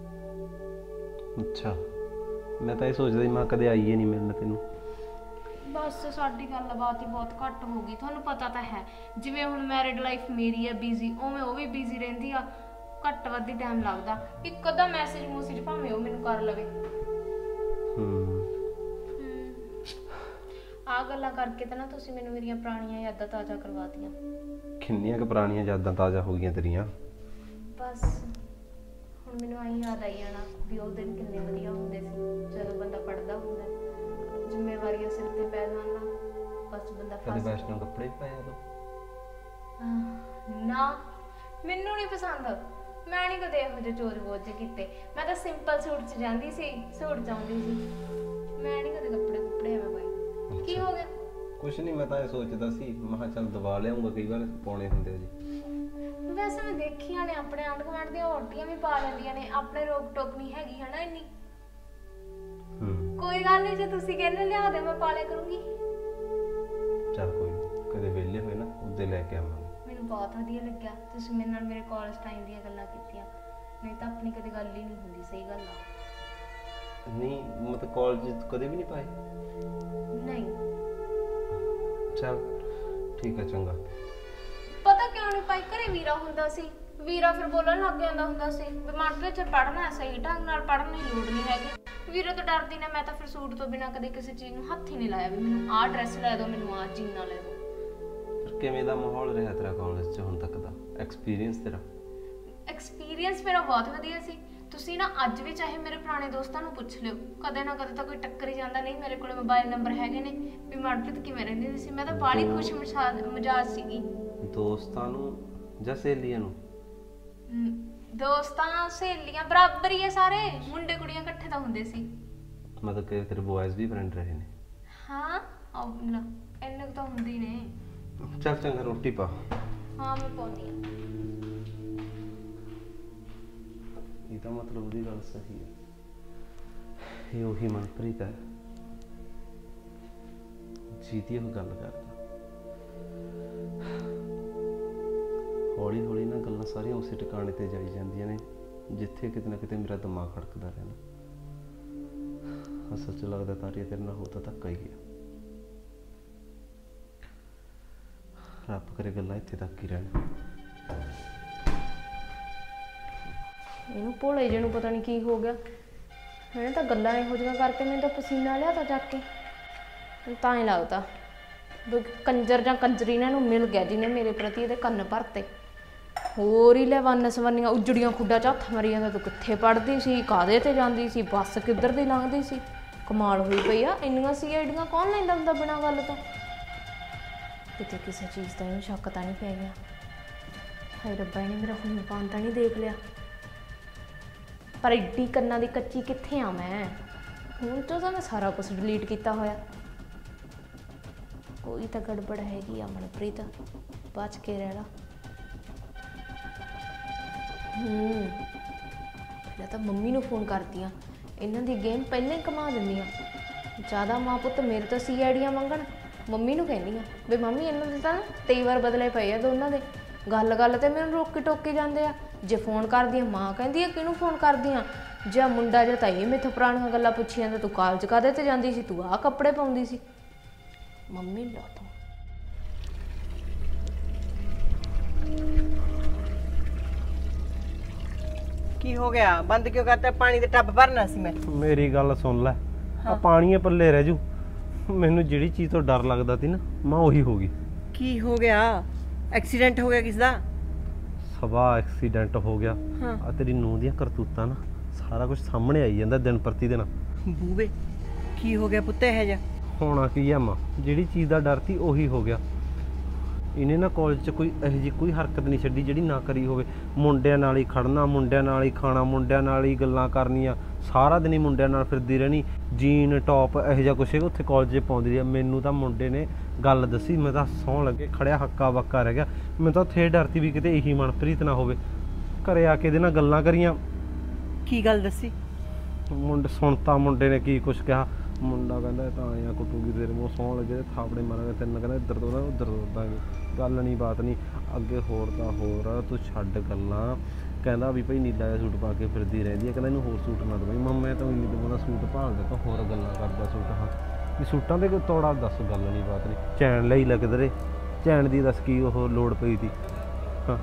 ਅੱਛਾ, ਮੈਂ ਤਾਂ ਇਹ ਸੋਚਦਾ ਸੀ ਮੈਂ ਕਦੇ ਆਈ ਹੀ ਨਹੀਂ ਮਿਲਣ ਤੈਨੂੰ। ਬਸ ਸਾਡੀ ਗੱਲਬਾਤ ਹੀ ਬਹੁਤ ਘੱਟ ਹੋ ਗਈ। ਤੁਹਾਨੂੰ ਪਤਾ ਤਾਂ ਹੈ ਜਿਵੇਂ ਹੁਣ ਮੈਰਿਡ ਲਾਈਫ ਮੇਰੀ ਹੈ ਬਿਜ਼ੀ, ਉਵੇਂ ਉਹ ਵੀ ਬਿਜ਼ੀ ਰਹਿੰਦੀ ਆ। ਘੱਟ ਵੱਧ ਹੀ ਟਾਈਮ ਲੱਗਦਾ। ਇੱਕ ਅੱਧਾ ਮੈਸੇਜ ਭਾਵੇਂ ਉਹ ਮੈਨੂੰ ਕਰ ਲਵੇ। ਆ ਗੱਲਾਂ ਕਰਕੇ ਤਾਂ ਨਾ ਤੁਸੀਂ ਮੈਨੂੰ ਮੇਰੀਆਂ ਪੁਰਾਣੀਆਂ ਯਾਦਾਂ ਤਾਜ਼ਾ ਕਰਵਾਤੀਆਂ। ਕਿੰਨੀਆਂ ਕੁ ਪੁਰਾਣੀਆਂ ਯਾਦਾਂ ਤਾਜ਼ਾ ਹੋ ਗਈਆਂ ਤੇਰੀਆਂ? ਬਸ ਹੁਣ ਮੈਨੂੰ ਆਈ ਯਾਦ ਆਈ ਜਾਣਾ ਵੀ ਉਹ ਦਿਨ ਕਿੰਨੇ ਵਧੀਆ ਹੁੰਦੇ ਸੀ ਜਦੋਂ ਬੰਦਾ ਪੜਦਾ ਹੁੰਦਾ, ਜ਼ਿੰਮੇਵਾਰੀਆਂ ਸਿਰ ਤੇ ਪੈ ਜਾਣ ਨਾ ਬਸ ਬੰਦਾ ਕਦੇ ਵੈਸਟਰਨ ਕੱਪੜੇ ਪਾਇਆ ਤੂੰ? ਨਾ ਮੈਨੂੰ ਨਹੀਂ ਪਸੰਦ। ਮੈਂ ਨਹੀਂ ਕਦੇ ਇਹੋ ਜਿਹੇ ਚੋਰ ਬੋਝ ਕੀਤੇ। ਮੈਂ ਤਾਂ ਸਿੰਪਲ ਸੂਟ 'ਚ ਜਾਂਦੀ ਸੀ, ਸੂਟ ਚਾਹੁੰਦੀ ਸੀ। ਮੈਂ ਨਹੀਂ ਕਦੇ ਕੱਪੜੇ ਐਵੇਂ ਪਾਏ। ਕੀ ਹੋ ਗਿਆ? ਕੁਛ ਨਹੀਂ, ਮੈਂ ਤਾਂ ਇਹ ਸੋਚਦਾ ਸੀ ਮੈਂ ਕਿਹਾ ਚੱਲ ਦਵਾ ਲਿਆਉਂਗਾ, ਕਈ ਵਾਰ ਪਾਉਣੇ ਹੁੰਦੇ ਜੀ। ਵੈਸੇ ਮੈਂ ਦੇਖੀਆਂ ਨੇ ਆਪਣੇ ਆਂਢ ਗੁਆਂਢ ਦੀਆਂ ਔਰਤਾਂ ਵੀ ਪਾ ਲੈਂਦੀਆਂ ਨੇ। ਆਪਣੇ ਰੋਕ ਟੋਕ ਨਹੀਂ ਹੈਗੀ ਹਨਾ ਇੰਨੀ। ਕੋਈ ਗੱਲ ਨਹੀਂ, ਜੇ ਤੁਸੀਂ ਕਹਿੰਦੇ ਲਿਆ ਦੇ ਮੈਂ ਪਾ ਲਿਆ ਕਰੂੰਗੀ। ਚੱਲ ਕੋਈ ਨੀ, ਕਦੇ ਵਿਹਲੇ ਹੋਏ ਨਾ ਉਦੋਂ ਲੈ ਕੇ ਆਵਾਂਗੇ। ਮੈਨੂੰ ਬਹੁਤ ਵਧੀਆ ਲੱਗਿਆ ਤੁਸੀਂ ਮੇਰੇ ਨਾਲ ਮੇਰੇ ਕਾਲਜ ਟਾਈਮ ਦੀਆਂ ਗੱਲਾਂ ਕੀਤੀਆਂ, ਨਹੀਂ ਤਾਂ ਆਪਣੀ ਕਦੇ ਗੱਲ ਹੀ ਨਹੀਂ ਹੁੰਦੀ। ਸਹੀ ਗੱਲ ਆ। ਨਹੀਂ ਮਤਲਬ ਕਾਲਜ ਕਦੇ ਵੀ ਨਹੀਂ ਪਾਏ? ਨਹੀਂ। ਚੱਲ ਠੀਕ ਹੈ, ਚੰਗਾ। ਪਤਾ ਕਿਉਂ ਨਹੀਂ ਪਾਈ? ਘਰੇ ਵੀਰਾ ਹੁੰਦਾ ਸੀ। ਵੀਰਾ ਫਿਰ ਬੋਲਣ ਲੱਗ ਜਾਂਦਾ ਹੁੰਦਾ ਸੀ ਵੀ ਮਨਪ੍ਰੀਤ ਚ ਪੜ੍ਹਨਾ ਸਹੀ ਢੰਗ ਨਾਲ ਪੜ੍ਹਨ ਦੀ ਲੋੜ ਨਹੀਂ ਹੈਗੀ। ਵੀਰੇ ਤੋਂ ਡਰਦੀ ਨੇ ਮੈਂ ਤਾਂ ਫਿਰ ਸੂਟ ਤੋਂ ਬਿਨਾਂ ਕਦੇ ਕਿਸੇ ਚੀਜ਼ ਨੂੰ ਹੱਥ ਹੀ ਨਹੀਂ ਲਾਇਆ ਵੀ ਮੈਨੂੰ ਆਹ ਡਰੈਸ ਲੈ ਦਿਓ, ਮੈਨੂੰ ਆਹ ਜੀਨਾ ਲੈ ਦਿਓ। ਕਿਵੇਂ ਦਾ ਮਾਹੌਲ ਰਿਹਾ ਤੇਰਾ ਕਾਲਜ 'ਚ ਹੁਣ ਤੱਕ ਦਾ ਐਕਸਪੀਰੀਅੰਸ ਤੇਰਾ? ਐਕਸਪੀਰੀਅੰਸ ਮੇਰਾ ਬਹੁਤ ਵਧੀਆ ਸੀ। ਤੁਸੀਂ ਨਾ ਅੱਜ ਵੀ ਚਾਹੇ ਮੇਰੇ ਪੁਰਾਣੇ ਦੋਸਤਾਂ ਨੂੰ ਪੁੱਛ ਲਿਓ, ਕਦੇ ਨਾ ਕਦੇ ਤਾਂ ਕੋਈ ਟੱਕਰ ਹੀ ਜਾਂਦਾ। ਨਹੀਂ ਮੇਰੇ ਕੋਲ ਮੋਬਾਈਲ ਨੰਬਰ ਹੈਗੇ ਨੇ ਵੀ ਮਨਪ੍ਰੀਤ ਕਿਵੇਂ ਰਹਿੰਦੀ ਸੀ। ਮੈਂ ਤਾਂ ਬਾਹਲੀ ਖੁਸ਼ ਮਜ਼ਾਜ ਸੀਗੀ। ਦੋਸਤਾਂ ਨੂੰ ਜਾਂ ਸਹੇਲੀਆਂ ਨੂੰ? ਦੋਸਤਾਂ ਸਹੇਲੀਆਂ ਬਰਾਬਰ ਹੀ ਆ ਸਾਰੇ। ਮੁੰਡੇ ਕੁੜੀਆਂ ਇਕੱਠੇ ਤਾਂ ਹੁੰਦੇ ਸੀ। ਮਤਲਬ ਕਿ ਤੇਰੇ ਬॉयਜ਼ ਵੀ ਫਰੈਂਡ ਰਹੇ ਨੇ? ਹਾਂ ਇੰਨੇ ਕੁ ਤਾਂ ਹੁੰਦੇ ਹੀ ਨੇ। ਚੱਲ ਚੰਗਾ, ਰੋਟੀ ਪਾ। ਹਾਂ ਮੈਂ ਪਾਉਂਦੀ ਆ। ਇਹ ਤਾਂ ਮਤਲਬ ਉਹਦੀ ਗੱਲ ਸਹੀ ਹੈ। ਇਹ ਉਹੀ ਮਨਪ੍ਰੀਤ ਹੈ ਜਿਹਦੀ ਉਹ ਗੱਲ ਕਰਦਾ। ਹੌਲੀ ਹੌਲੀ ਨਾ ਗੱਲਾਂ ਸਾਰੀਆਂ ਉਸੇ ਟਿਕਾਣੇ ਤੇ ਜਾਈ ਜਾਂਦੀਆਂ ਨੇ ਜਿੱਥੇ ਕਿਤੇ ਨਾ ਕਿਤੇ ਮੇਰਾ ਦਿਮਾਗ ਖੜਕਦਾ ਰਹਿੰਦਾ। ਅਸਲ 'ਚ ਲੱਗਦਾ ਤਾਰੀਆ ਤੇਰੇ ਨਾਲ ਹੋ ਤਾਂ ਧੱਕਾ ਹੀ ਗਿਆ। ਰੱਬ ਕਰੇ ਗੱਲਾਂ ਇੱਥੇ ਤੱਕ ਹੀ ਰਹਿਣ। ਇਹਨੂੰ ਭੋਲੇ ਜਿਹੇ ਨੂੰ ਪਤਾ ਨਹੀਂ ਕੀ ਹੋ ਗਿਆ। ਇਹਨੇ ਤਾਂ ਗੱਲਾਂ ਇਹੋ ਜਿਹੀਆਂ ਕਰਕੇ ਮੈਨੂੰ ਤਾਂ ਪਸੀਨਾ ਲਿਆ ਤਾਂ ਚੱਕ ਕੇ। ਤਾਂ ਹੀ ਲੱਗਦਾ ਵੀ ਕੰਜਰ ਜਾਂ ਕੰਜਰੀ ਇਹਨਾਂ ਨੂੰ ਮਿਲ ਗਿਆ ਜਿਹਨੇ ਮੇਰੇ ਪ੍ਰਤੀ ਇਹਦੇ ਕੰਨ ਭਰਤੇ। ਹੋਰ ਹੀ ਲੈ ਵੰਨ ਸਵੰਨੀਆਂ ਉਜੜੀਆਂ ਖੁੱਡਾਂ 'ਚ ਹੱਥ ਮਾਰੀ ਜਾਂਦਾ। ਤੂੰ ਕਿੱਥੇ ਪੜ੍ਹਦੀ ਸੀ, ਕਾਹਦੇ ਤੇ ਜਾਂਦੀ ਸੀ, ਬੱਸ ਕਿੱਧਰ ਦੀ ਲੰਘਦੀ ਸੀ। ਕਮਾਲ ਹੋਈ ਪਈ ਆ। ਇੰਨੀਆਂ CIDਆਂ ਕੌਣ ਲੈਂਦਾ ਹੁੰਦਾ ਬਿਨਾਂ ਗੱਲ ਤੋਂ। ਕਿਤੇ ਕਿਸੇ ਚੀਜ਼ ਦਾ ਇਹਨੂੰ ਸ਼ੱਕ ਤਾਂ ਨਹੀਂ ਪੈ ਗਿਆ। ਹਾਏ ਰੱਬਾ, ਇਹਨੇ ਮੇਰਾ ਫੋਨ ਪਾਉਣ ਤਾਂ ਨਹੀਂ ਦੇਖ ਲਿਆ। ਪਰ ਐਡੀ ਕੰਨਾਂ ਦੀ ਕੱਚੀ ਕਿੱਥੇ ਆ ਮੈਂ। ਹੁਣ ਤੋਂ ਤਾਂ ਮੈਂ ਸਾਰਾ ਕੁਝ ਡਿਲੀਟ ਕੀਤਾ ਹੋਇਆ। ਕੋਈ ਤਾਂ ਗੜਬੜ ਹੈਗੀ ਆ ਮਨਪ੍ਰੀਤ, ਬਚ ਕੇ ਰਹਿ ਲਾ। ਪਹਿਲਾਂ ਤਾਂ ਮੰਮੀ ਨੂੰ ਫੋਨ ਕਰਦੀ ਆ। ਇਹਨਾਂ ਦੀ ਗੇਮ ਪਹਿਲਾਂ ਹੀ ਕਮਾ ਦਿੰਦੀ ਆ। ਜ਼ਿਆਦਾ ਮਾਂ ਪੁੱਤ ਮੇਰੇ ਤੋਂ CIDਆਂ ਮੰਗਣ, ਮੰਮੀ ਨੂੰ ਕਹਿੰਦੀ ਆ ਵੀ ਮੰਮੀ ਇਹਨਾਂ ਦੇ ਤਾਂ 23 ਵਾਰ ਬਦਲੇ ਪਏ ਆ ਦੋਨਾਂ ਦੇ। ਗੱਲ ਤੇ ਮੈਨੂੰ ਰੋਕੀ ਟੋਕੀ ਜਾਂਦੇ ਆ। ਜੇ ਫੋਨ ਕਰਦੀ ਆ ਮਾਂ ਕਹਿੰਦੀ ਆ ਕਿਹਨੂੰ ਫੋਨ ਕਰਦੀ ਆ। ਜਾਂ ਮੁੰਡਾ ਜਾਂ ਤਾਂ ਇਹ ਮੈਥੋਂ ਪੁਰਾਣੀਆਂ ਗੱਲਾਂ ਪੁੱਛੀ ਜਾਂਦਾ। ਤੂੰ ਕਾਲਜ ਕਾਹਦੇ ਤੇ ਜਾਂਦੀ ਸੀ, ਤੂੰ ਆਹ ਕੱਪੜੇ ਪਾਉਂਦੀ ਸੀ। ਮੰਮੀ ਲਾ ਤੂੰ। ਕੀ ਹੋ ਗਿਆ? ਬੰਦ ਕਿਉਂ ਕਰਤਾ? ਪਾਣੀ ਦੇ ਟੱਬ ਭਰਨਾ ਸੀ ਮੈਂ। ਮੇਰੀ ਗੱਲ ਸੁਣ ਲੈ, ਆ ਪਾਣੀ ਪੱਲੇ ਰਹਿ ਜੂ। ਮੈਨੂੰ ਜਿਹੜੀ ਚੀਜ਼ ਤੋਂ ਡਰ ਲੱਗਦਾ ਸੀ ਨਾ ਮੈਂ ਉਹੀ ਹੋ ਗਈ। ਕੀ ਹੋ ਗਿਆ? ਐਕਸੀਡੈਂਟ ਹੋ ਗਿਆ ਕਿਸ ਦਾ? ਸਵਾ ਐਕਸੀਡੈਂਟ ਹੋ ਗਿਆ। ਆ ਤੇਰੀ ਨੂੰਹ ਦੀਆਂ ਕਰਤੂਤਾਂ ਨਾ ਸਾਰਾ ਕੁਝ ਸਾਹਮਣੇ ਆਈ ਜਾਂਦਾ ਦਿਨ ਪ੍ਰਤੀ ਦਿਨ। ਬੂਵੇ ਕੀ ਹੋ ਗਿਆ ਪੁੱਤ ਇਹ ਜਿਹਾ? ਹੋਣਾ ਕੀ ਆ ਮਾਂ, ਜਿਹੜੀ ਚੀਜ਼ ਦਾ ਡਰ ਸੀ ਉਹੀ ਹੋ ਗਿਆ। ਇਹਨੇ ਨਾ ਕਾਲਜ 'ਚ ਕੋਈ ਇਹੋ ਜਿਹੀ ਕੋਈ ਹਰਕਤ ਨਹੀਂ ਛੱਡੀ ਜਿਹੜੀ ਨਾ ਕਰੀ ਹੋਵੇ। ਮੁੰਡਿਆਂ ਨਾਲ ਹੀ ਖੜਨਾ, ਮੁੰਡਿਆਂ ਨਾਲ ਹੀ ਖਾਣਾ, ਮੁੰਡਿਆਂ ਨਾਲ ਹੀ ਗੱਲਾਂ ਕਰਨੀਆਂ, ਸਾਰਾ ਦਿਨ ਹੀ ਮੁੰਡਿਆਂ ਨਾਲ ਫਿਰਦੀ ਰਹਿਣੀ। ਜੀਨ ਟੌਪ ਇਹੋ ਜਿਹਾ ਕੁਛ ਉੱਥੇ ਕਾਲਜ 'ਚ ਪਾਉਂਦੀ ਰਹੀ। ਮੈਨੂੰ ਤਾਂ ਮੁੰਡੇ ਨੇ ਗੱਲ ਦੱਸੀ, ਮੈਂ ਤਾਂ ਸਹੁੰ ਲੱਗੇ ਖੜਿਆ ਹੱਕਾ ਬੱਕਾ ਰਹਿ ਗਿਆ। ਮੈਂ ਤਾਂ ਉੱਥੇ ਡਰਤੀ ਵੀ ਕਿਤੇ ਇਹੀ ਮਨਪ੍ਰੀਤ ਨਾ ਹੋਵੇ। ਘਰੇ ਆ ਕੇ ਇਹਦੇ ਨਾਲ ਗੱਲਾਂ ਕਰੀਆਂ। ਕੀ ਗੱਲ ਦੱਸੀ? ਸੁਣਤਾ ਮੁੰਡੇ ਨੇ ਕੀ ਕੁਛ ਕਿਹਾ। ਮੁੰਡਾ ਕਹਿੰਦਾ ਤਾਂ ਆਇਆ ਕੁੱਟੂਗੀ ਤੇਰੇ ਮੂੰਹ, ਸਹੁੰ ਲੱਗੇ ਥਾਪੜੇ ਮਾਰਾਂਗੇ ਤੈਨੂੰ, ਕਹਿੰਦਾ ਇੱਧਰ ਤੋਂ ਨਾ ਉੱਧਰ ਤੋਂ ਦਾਂਗੇ। ਗੱਲ ਨਹੀਂ ਬਾਤ ਨਹੀਂ ਅੱਗੇ ਹੋਰ ਤਾਂ ਹੋਰ, ਤੂੰ ਛੱਡ ਗੱਲਾਂ। ਕਹਿੰਦਾ ਵੀ ਭਾਈ ਨੀਲਾ ਜਿਹਾ ਸੂਟ ਪਾ ਕੇ ਫਿਰਦੀ ਰਹਿੰਦੀ ਹੈ, ਕਹਿੰਦਾ ਇਹਨੂੰ ਹੋਰ ਸੂਟ ਨਾ ਦਵਾਈ। ਮੈਂ ਤਾਂ ਨਹੀਂ ਦਵਾਉਂਦਾ ਸੂਟ ਭਾਲਦਾ ਤਾਂ ਹੋਰ ਗੱਲਾਂ ਕਰਦਾ ਸੂਟ। ਹਾਂ ਵੀ ਸੂਟਾਂ ਦੇ ਕੋਈ ਤੋੜਾ ਦੱਸ, ਗੱਲ ਨਹੀਂ ਬਾਤ ਨਹੀਂ। ਚੈਨ ਲਈ ਲੈ ਕਿਧਰੇ, ਚੈਨ ਦੀ ਦੱਸ ਕੀ ਉਹ ਲੋੜ ਪਈ ਤੀ? ਹਾਂ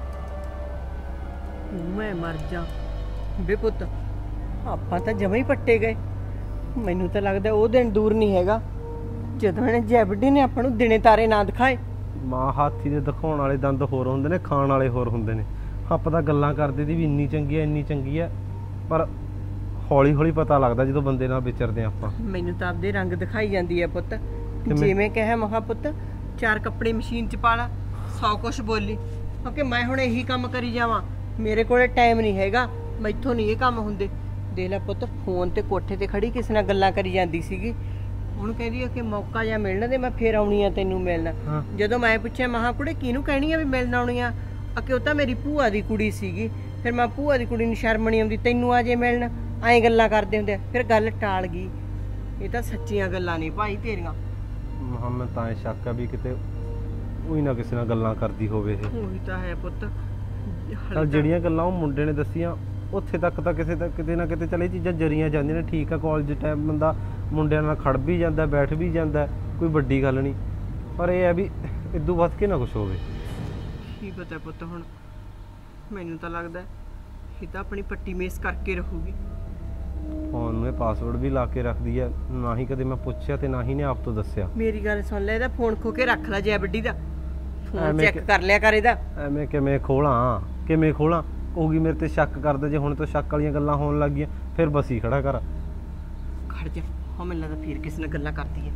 ਮੈਂ ਮਰ ਜਾ ਬੇ ਪੁੱਤ, ਆਪਾਂ ਤਾਂ ਜਮਾਂ ਹੀ ਪੱਟੇ ਗਏ। ਮੈਨੂੰ ਤਾਂ ਲੱਗਦਾ ਉਹ ਦਿਨ ਦੂਰ ਨਹੀਂ ਹੈਗਾ ਜਦੋਂ ਇਹਨੇ ਜੈਬਡੀ ਨੇ ਆਪਾਂ ਨੂੰ ਦਿਨੇ ਤਾਰੇ ਨਾ ਦਿਖਾਏ। ਮਾਂ ਹਾਥੀ ਦੇ ਦਿਖਾਉਣ ਵਾਲੇ ਦੰਦ ਹੋਰ ਹੁੰਦੇ ਨੇ, ਖਾਣ ਵਾਲੇ ਹੋਰ ਹੁੰਦੇ ਨੇ। ਆਪਾਂ ਤਾਂ ਗੱਲਾਂ ਕਰਦੇ ਦੀ ਵੀ ਇੰਨੀ ਚੰਗੀ ਹੈ ਇੰਨੀ ਚੰਗੀ ਹੈ, ਪਰ ਹੌਲੀ ਹੌਲੀ ਪਤਾ ਲੱਗਦਾ ਜਦੋਂ ਬੰਦੇ ਨਾਲ ਵਿਚਰਦੇ ਆਪਾਂ। ਮੈਨੂੰ ਤਾਂ ਆਪਦੇ ਰੰਗ ਦਿਖਾਈ ਜਾਂਦੀ ਹੈ ਪੁੱਤ। ਜਿਵੇਂ ਕਹੇ ਮਹਾ ਪੁੱਤ 4 ਕੱਪੜੇ ਮਸ਼ੀਨ 'ਚ ਪਾ ਲਾ, 100 ਕੁਛ ਬੋਲੀ, ਕਿਉਂਕਿ ਮੈਂ ਹੁਣ ਇਹੀ ਕੰਮ ਕਰੀ ਜਾਵਾਂ। ਮੇਰੇ ਕੋਲੇ ਟਾਈਮ ਨਹੀਂ ਹੈਗਾ, ਮੈਥੋਂ ਨਹੀਂ ਇਹ ਕੰਮ ਹੁੰਦੇ। ਦੇਖ ਲੈ ਪੁੱਤ, ਫੋਨ ਤੇ ਕੋਠੇ ਤੇ ਖੜੀ ਕਿਸੇ ਨਾਲ ਗੱਲਾਂ ਕਰੀ ਜਾਂਦੀ ਸੀਗੀ। ਹੁਣ ਕਹਿੰਦੀ ਆ ਕਿ ਮੌਕਾ ਜਾਂ ਮਿਲਣ ਦੇ, ਮੈਂ ਫੇਰ ਆਉਣੀ ਆ ਤੈਨੂੰ ਮਿਲਣਾ। ਜਦੋਂ ਮੈਂ ਪੁੱਛਿਆ ਮਹਾ ਕੁੜੇ ਕਿਹਨੂੰ ਕਹਿਣੀ ਆ ਵੀ ਮਿਲਣ ਆਉਣੀ ਆ, ਕਿ ਉਹ ਤਾਂ ਮੇਰੀ ਭੂਆ ਦੀ ਕੁੜੀ ਸੀਗੀ। ਫਿਰ ਮੈਂ ਭੂਆ ਦੀ ਕੁੜੀ ਨੂੰ ਸ਼ਰਮ ਨਹੀਂ ਆਉਂਦੀ, ਤੈਨੂੰ ਆ ਜੇ ਮਿਲਣ, ਐਂ ਗੱਲਾਂ ਕਰਦੇ ਹੁੰਦੇ ਆ। ਫਿਰ ਗੱਲ ਟਾਲ ਗਈ। ਇਹ ਤਾਂ ਸੱਚੀਆਂ ਗੱਲਾਂ ਨਹੀਂ ਭਾਈ ਤੇਰੀਆਂ। ਮੁਹੰਮਦ ਤਾਂ ਇਹ ਸ਼ੱਕ ਆ ਵੀ ਕਿਤੇ ਉਹੀ ਨਾ ਕਿਸੇ ਨਾਲ ਗੱਲਾਂ ਕਰਦੀ ਹੋਵੇ ਇਹ। ਉਹੀ ਤਾਂ ਹੈ ਪੁੱਤ। ਚੱਲ ਜਿਹੜੀਆਂ ਗੱਲਾਂ ਉਹ ਮੁੰਡੇ ਨੇ ਦੱਸੀਆਂ ਉੱਥੇ ਤੱਕ ਤਾਂ ਕਿਤੇ ਨਾ ਕਿਤੇ ਚੱਲ ਇਹ ਚੀਜ਼ਾਂ ਜਰੀਆਂ ਜਾਂਦੀਆਂ ਨੇ। ਠੀਕ ਆ, ਕਾਲਜ ਟਾਈਮ ਬੰਦਾ ਮੁੰਡਿਆਂ ਨਾਲ ਖੜ ਵੀ ਜਾਂਦਾ, ਬੈਠ ਵੀ ਜਾਂਦਾ, ਕੋਈ ਵੱਡੀ ਗੱਲ ਨਹੀਂ। ਪਰ ਇਹ ਹੈ ਵੀ ਇਦੋਂ ਵੱਧ ਕੇ ਨਾ ਕੁਛ ਹੋਵੇ। ਕੀ ਪਤਾ ਪੁੱਤ, ਹੁਣ ਮੈਨੂੰ ਤਾਂ ਲੱਗਦਾ ਇਹ ਤਾਂ ਆਪਣੀ ਪੱਟੀ ਮੇਸ ਕਰਕੇ ਰਹੂਗੀ। ਫੋਨ ਨੂੰ ਇਹ ਪਾਸਵਰਡ ਵੀ ਲਾ ਕੇ ਰੱਖਦੀ ਹੈ, ਨਾ ਹੀ ਕਦੇ ਮੈਂ ਪੁੱਛਿਆ ਤੇ ਨਾ ਹੀ ਨੇ ਆਪ ਤੋਂ ਦੱਸਿਆ। ਮੇਰੀ ਗੱਲ ਸੁਣ ਲੈ, ਇਹਦਾ ਫੋਨ ਖੋ ਕੇ ਰੱਖ ਲੈ ਜੈਬਡੀ ਦਾ, ਫੋਨ ਚੈੱਕ ਕਰ ਲਿਆ ਕਰ ਇਹਦਾ। ਐਵੇਂ ਕਿਵੇਂ ਖੋਲਾਂ? ਕਹੂਗੀ ਮੇਰੇ ਤੇ ਸ਼ੱਕ ਕਰਦਾ। ਜੇ ਹੁਣ ਤੋਂ ਸ਼ੱਕ ਵਾਲੀਆਂ ਗੱਲਾਂ ਹੋਣ ਲੱਗ ਗਈਆਂ ਫਿਰ ਬਸੀ ਖੜਾ ਕਰ। ਖੜ ਜਾ, ਹਾਂ ਮੈਨੂੰ ਲੱਗਦਾ ਫਿਰ ਕਿਸੇ ਨਾਲ ਗੱਲਾਂ ਕਰਦੀ ਹੈ।